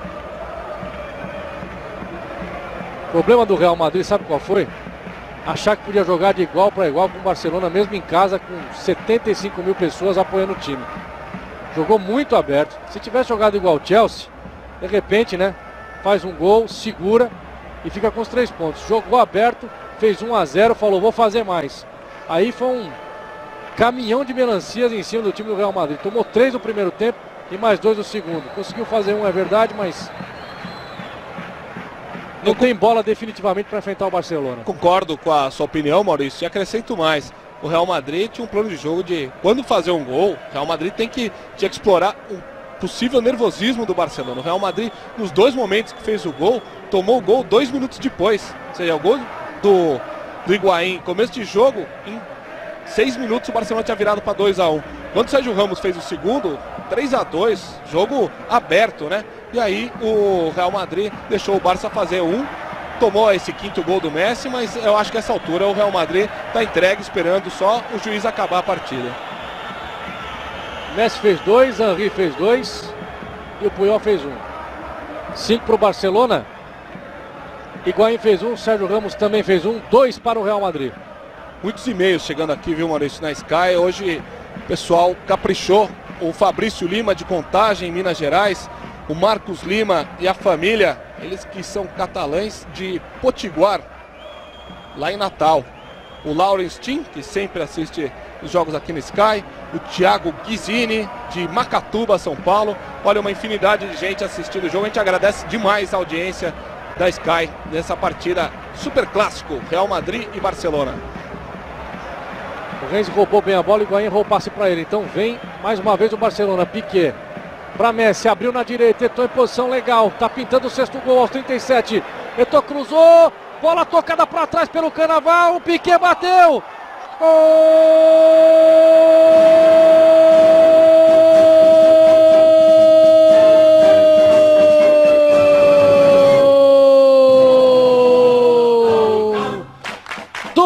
O problema do Real Madrid, sabe qual foi? Achar que podia jogar de igual para igual com o Barcelona, mesmo em casa, com setenta e cinco mil pessoas apoiando o time. Jogou muito aberto. Se tivesse jogado igual o Chelsea, de repente, né? Faz um gol, segura e fica com os três pontos. Jogou aberto, fez um a zero, falou, vou fazer mais. Aí foi um caminhão de melancias em cima do time do Real Madrid. Tomou três no primeiro tempo e mais dois no segundo. Conseguiu fazer um, é verdade, mas não tem bola definitivamente para enfrentar o Barcelona. Concordo com a sua opinião, Maurício, e acrescento mais. O Real Madrid tinha um plano de jogo de, quando fazer um gol, o Real Madrid tem que, tinha que explorar o possível nervosismo do Barcelona. O Real Madrid, nos dois momentos que fez o gol, tomou o gol dois minutos depois. Ou seja, o gol do, do Higuaín, começo de jogo, em seis minutos o Barcelona tinha virado para dois a um. Quando o Sérgio Ramos fez o segundo, três a dois, jogo aberto, né? E aí o Real Madrid deixou o Barça fazer um, tomou esse quinto gol do Messi, mas eu acho que essa altura o Real Madrid está entregue, esperando só o juiz acabar a partida. Messi fez dois, Henry fez dois e o Puyol fez um. Cinco para o Barcelona. Higuaín fez um, Sérgio Ramos também fez um, dois para o Real Madrid. Muitos e-mails chegando aqui, viu, Maurício, na Sky. Hoje o pessoal caprichou. O Fabrício Lima de Contagem, em Minas Gerais. O Marcos Lima e a família, eles que são catalães de Potiguar, lá em Natal. O Lawrence Tim, que sempre assiste os jogos aqui no Sky. O Thiago Guizini, de Macatuba, São Paulo. Olha, uma infinidade de gente assistindo o jogo. A gente agradece demais a audiência da Sky nessa partida super clássico, Real Madrid e Barcelona. O Renzi roubou bem a bola e o Higuaín errou o passe para ele. Então vem mais uma vez o Barcelona. Piqué para Messi, abriu na direita, Eto'o em posição legal, tá pintando o sexto gol aos trinta e sete. Eto'o cruzou, bola tocada para trás pelo Cannavaro, o Piqué bateu. Gol!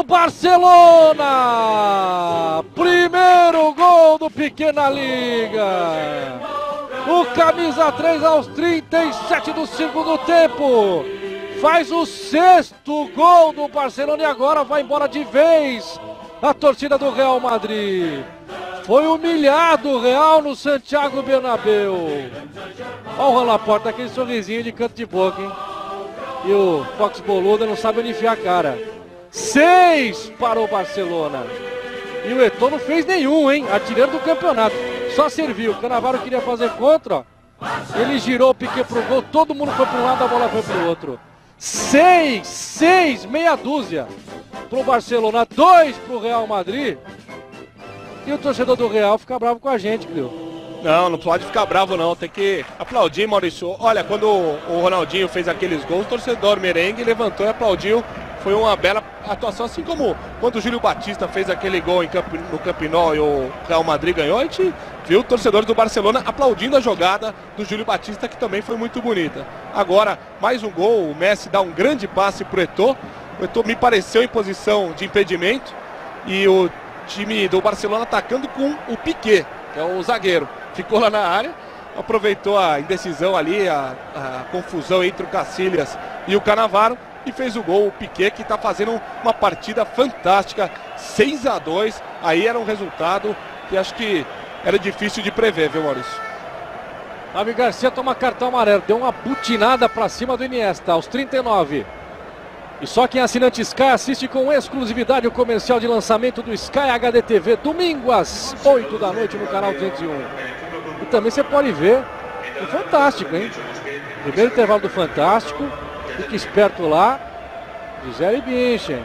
Barcelona! Primeiro gol do Piqué na Liga. O camisa três aos trinta e sete do segundo tempo. Faz o sexto gol do Barcelona e agora vai embora de vez a torcida do Real Madrid. Foi humilhado o Real no Santiago Bernabéu. Olha o Juan Laporta, aquele sorrisinho de canto de boca, hein? E o Fox Boluda não sabe onde enfiar a cara. Seis para o Barcelona. E o Eto'o não fez nenhum, hein? Artilheiro do campeonato. Só serviu. O Cannavaro queria fazer contra, ó. Ele girou o Piqué pro gol. Todo mundo foi para um lado, a bola foi pro outro. Seis, seis, meia dúzia pro Barcelona, dois pro Real Madrid. E o torcedor do Real fica bravo com a gente, viu? Não, não pode ficar bravo não, tem que aplaudir, Maurício. Olha, quando o Ronaldinho fez aqueles gols, o torcedor merengue levantou e aplaudiu. Foi uma bela atuação, assim como quando o Júlio Batista fez aquele gol em Camp, no Camp Nou e o Real Madrid ganhou, a gente viu torcedores do Barcelona aplaudindo a jogada do Júlio Batista, que também foi muito bonita. Agora, mais um gol, o Messi dá um grande passe pro Eto'o. O Eto'o me pareceu em posição de impedimento e o time do Barcelona atacando com o Piqué, que é o zagueiro. Ficou lá na área, aproveitou a indecisão ali, a, a confusão entre o Casillas e o Cannavaro e fez o gol. O Piqué, que está fazendo uma partida fantástica, seis a dois, aí era um resultado que acho que era difícil de prever, viu, Maurício? Javi Garcia toma cartão amarelo, deu uma butinada para cima do Iniesta, aos trinta e nove. E só quem é assinante Sky assiste com exclusividade o comercial de lançamento do Sky H D T V, domingo às oito da noite no canal duzentos e um. E também você pode ver o Fantástico, hein? Primeiro intervalo do Fantástico, fique esperto lá, Gisele Bündchen.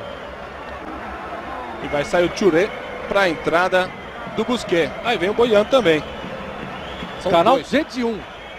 E vai sair o Touré para a entrada do Busquets. Aí vem o Bojan também. São canal dois. duzentos e um.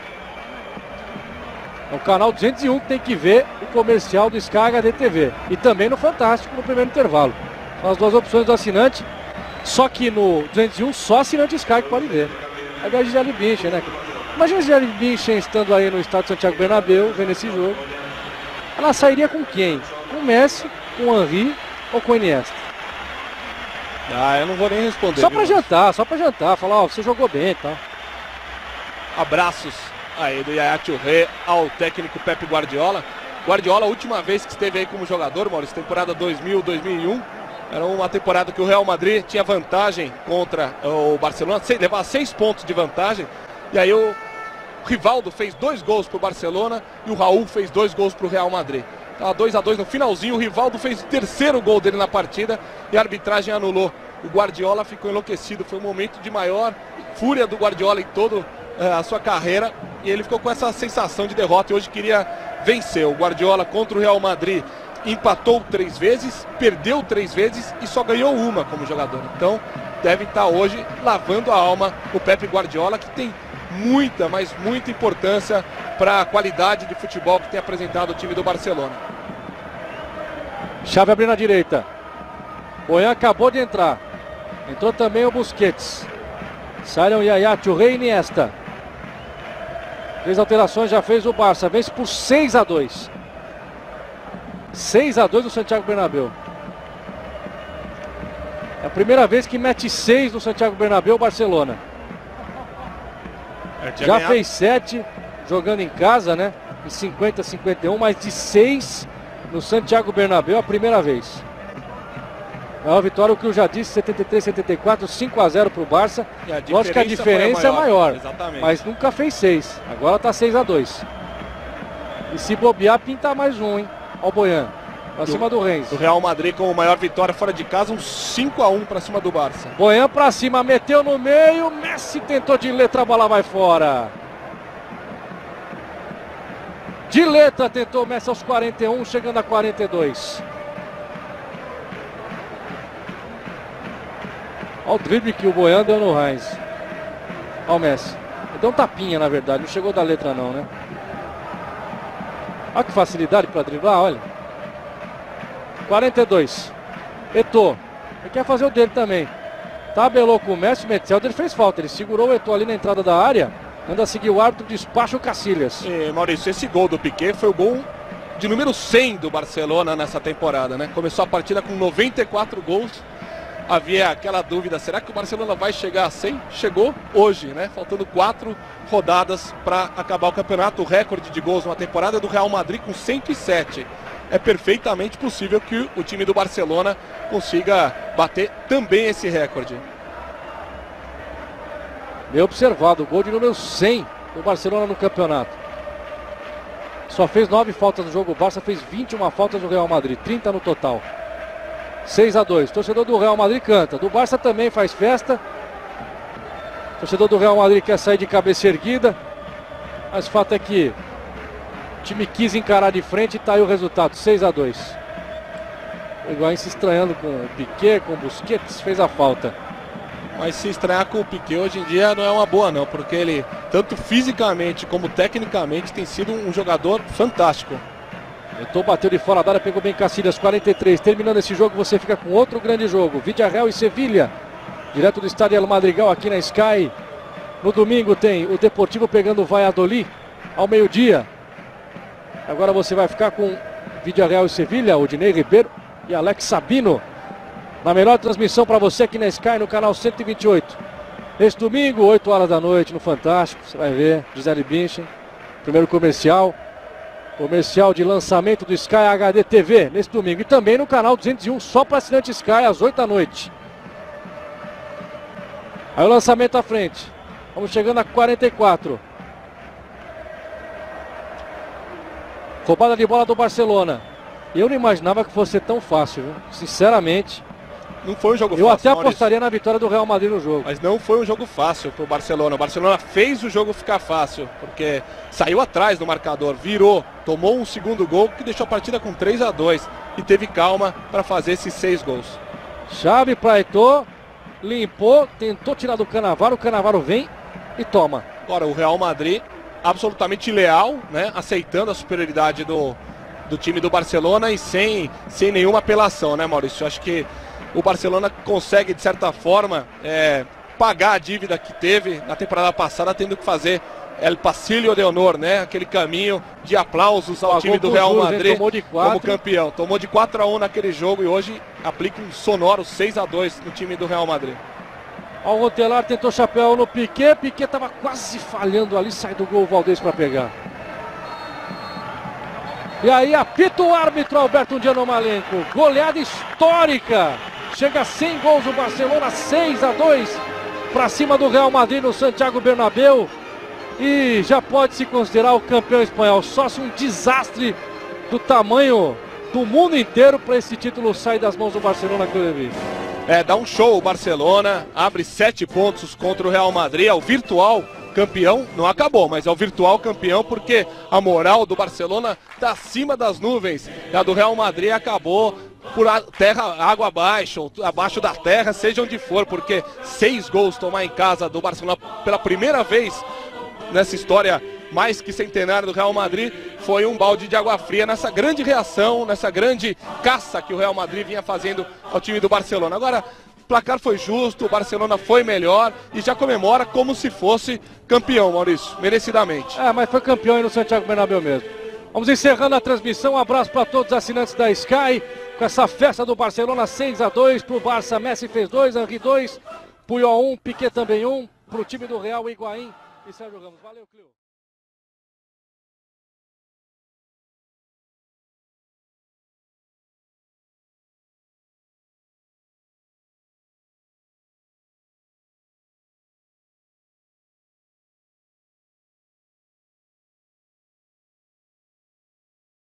É o canal duzentos e um que tem que ver o comercial do Sky H D T V. E também no Fantástico no primeiro intervalo. São as duas opções do assinante. Só que no duzentos e um só assinante Sky que pode ver. Aí vem a Gisele Bündchen, né? Imagina a Gisele Bündchen estando aí no estádio Santiago Bernabéu, vendo esse jogo. Ela sairia com quem? Com o Messi, com o Henry ou com o Iniesta? Ah, eu não vou nem responder. Só pra jantar, só pra jantar. Falar, ó, você jogou bem e tal. Abraços aí do Yaya Touré ao técnico Pep Guardiola. Guardiola, a última vez que esteve aí como jogador, Maurício, temporada dois mil, dois mil e um. Era uma temporada que o Real Madrid tinha vantagem contra o Barcelona, levava seis pontos de vantagem. E aí o Rivaldo fez dois gols pro Barcelona e o Raul fez dois gols pro Real Madrid. Tava dois a dois no finalzinho, o Rivaldo fez o terceiro gol dele na partida e a arbitragem anulou. O Guardiola ficou enlouquecido, foi um momento de maior fúria do Guardiola em toda a sua carreira e ele ficou com essa sensação de derrota e hoje queria vencer. O Guardiola contra o Real Madrid empatou três vezes, perdeu três vezes e só ganhou uma como jogador. Então deve estar hoje lavando a alma o Pep Guardiola, que tem muita, mas muita importância para a qualidade de futebol que tem apresentado o time do Barcelona. Xavi abrindo na direita. Bojan acabou de entrar. Entrou também o Busquets. Saíram Yaya, Touré e Iniesta. Três alterações já fez o Barça. Vence por seis a dois. seis a dois no Santiago Bernabéu. É a primeira vez que mete seis no Santiago Bernabéu o Barcelona. Já ganhado. Fez sete jogando em casa, né? Em cinquenta a cinquenta e um, mas de seis no Santiago Bernabéu a primeira vez. É uma vitória, o que eu já disse, setenta e três a setenta e quatro, cinco a zero para o Barça. Lógico que a diferença é maior, mas nunca fez seis. Agora está seis a dois. E se bobear, pinta mais um, hein? Olha o Bojan, para cima do Rennes. O Real Madrid com a maior vitória fora de casa, um cinco a um para cima do Barça. Bojan para cima, meteu no meio, Messi tentou de letra, a bola vai fora. De letra tentou Messi aos quarenta e um, chegando a quarenta e dois. Olha o drible que o Bojan deu no Rennes. Olha o Messi. Ele deu um tapinha, na verdade, não chegou da letra não, né? Olha que facilidade para driblar, olha. quarenta e dois. Eto'o. Ele quer fazer o dele também. Tabelou com o Messi, Metzelder, ele fez falta. Ele segurou o Eto'o ali na entrada da área. Anda a seguir o árbitro, despacha o Casillas. E, Maurício, esse gol do Piqué foi o gol de número cem do Barcelona nessa temporada, né? Começou a partida com noventa e quatro gols. Havia aquela dúvida, será que o Barcelona vai chegar a cem? Chegou hoje, né? Faltando quatro rodadas para acabar o campeonato. O recorde de gols numa temporada é do Real Madrid com cento e sete. É perfeitamente possível que o time do Barcelona consiga bater também esse recorde. Bem observado, o gol de número cem do Barcelona no campeonato. Só fez nove faltas no jogo, o Barça fez vinte e uma faltas no Real Madrid, trinta no total. seis a dois, torcedor do Real Madrid canta, do Barça também faz festa. Torcedor do Real Madrid quer sair de cabeça erguida, mas o fato é que o time quis encarar de frente e tá aí o resultado, seis a dois. O Higuaín se estranhando com o Piqué, com o Busquets, fez a falta. Mas se estranhar com o Piqué hoje em dia não é uma boa não, porque ele, tanto fisicamente como tecnicamente, tem sido um jogador fantástico. Tentou, bateu de fora da área, pegou bem Casillas, quarenta e três. Terminando esse jogo, você fica com outro grande jogo. Villarreal e Sevilha, direto do estádio El Madrigal aqui na Sky. No domingo tem o Deportivo pegando o Valladolid ao meio-dia. Agora você vai ficar com Villarreal e Sevilha, Odinei Ribeiro e Alex Sabino. Na melhor transmissão para você aqui na Sky, no canal cento e vinte e oito. Neste domingo, oito horas da noite, no Fantástico, você vai ver Gisele Bündchen, primeiro comercial. Comercial de lançamento do Sky H D T V, neste domingo. E também no canal duzentos e um, só para assinante Sky, às oito da noite. Aí o lançamento à frente. Vamos chegando a quarenta e quatro. Roubada de bola do Barcelona. Eu não imaginava que fosse tão fácil, viu? Sinceramente. Não foi um jogo eu fácil. Eu até apostaria Maurício na vitória do Real Madrid no jogo. Mas não foi um jogo fácil para o Barcelona. O Barcelona fez o jogo ficar fácil, porque saiu atrás do marcador, virou, tomou um segundo gol que deixou a partida com três a dois e teve calma para fazer esses seis gols. Chave para Eto'o, limpou, tentou tirar do Cannavaro, o Cannavaro vem e toma. Agora o Real Madrid absolutamente leal, né, aceitando a superioridade do, do time do Barcelona e sem, sem nenhuma apelação, né, Maurício? Eu acho que o Barcelona consegue, de certa forma, é, pagar a dívida que teve na temporada passada, tendo que fazer El Pasillo de Honor, né? Aquele caminho de aplausos ao Pagou time do Real juros, Madrid como campeão. Tomou de quatro a um naquele jogo e hoje aplica um sonoro seis a dois no time do Real Madrid. O Rotelar tentou chapéu no Piqué, Piqué estava quase falhando ali, sai do gol o Valdez para pegar. E aí apita o árbitro Alberto Gianomalenko, goleada histórica. Chega a cem gols o Barcelona, seis a dois para cima do Real Madrid no Santiago Bernabéu. E já pode se considerar o campeão espanhol. Só se um desastre do tamanho do mundo inteiro para esse título sair das mãos do Barcelona que eu vi. É, dá um show o Barcelona, abre sete pontos contra o Real Madrid, é o virtual campeão, não acabou, mas é o virtual campeão porque a moral do Barcelona está acima das nuvens. E a do Real Madrid acabou por terra, água abaixo, abaixo da terra, seja onde for, porque seis gols tomar em casa do Barcelona pela primeira vez nessa história mais que centenária do Real Madrid foi um balde de água fria nessa grande reação, nessa grande caça que o Real Madrid vinha fazendo ao time do Barcelona. Agora, o placar foi justo, o Barcelona foi melhor e já comemora como se fosse campeão, Maurício, merecidamente. É, mas foi campeão aí no Santiago Bernabéu mesmo. Vamos encerrando a transmissão, um abraço para todos os assinantes da Sky, com essa festa do Barcelona, seis a dois para o Barça. Messi fez dois, Henry dois, Puyol um, Piqué também um, para o time do Real, Higuaín e Sérgio Ramos. Valeu, Cleo.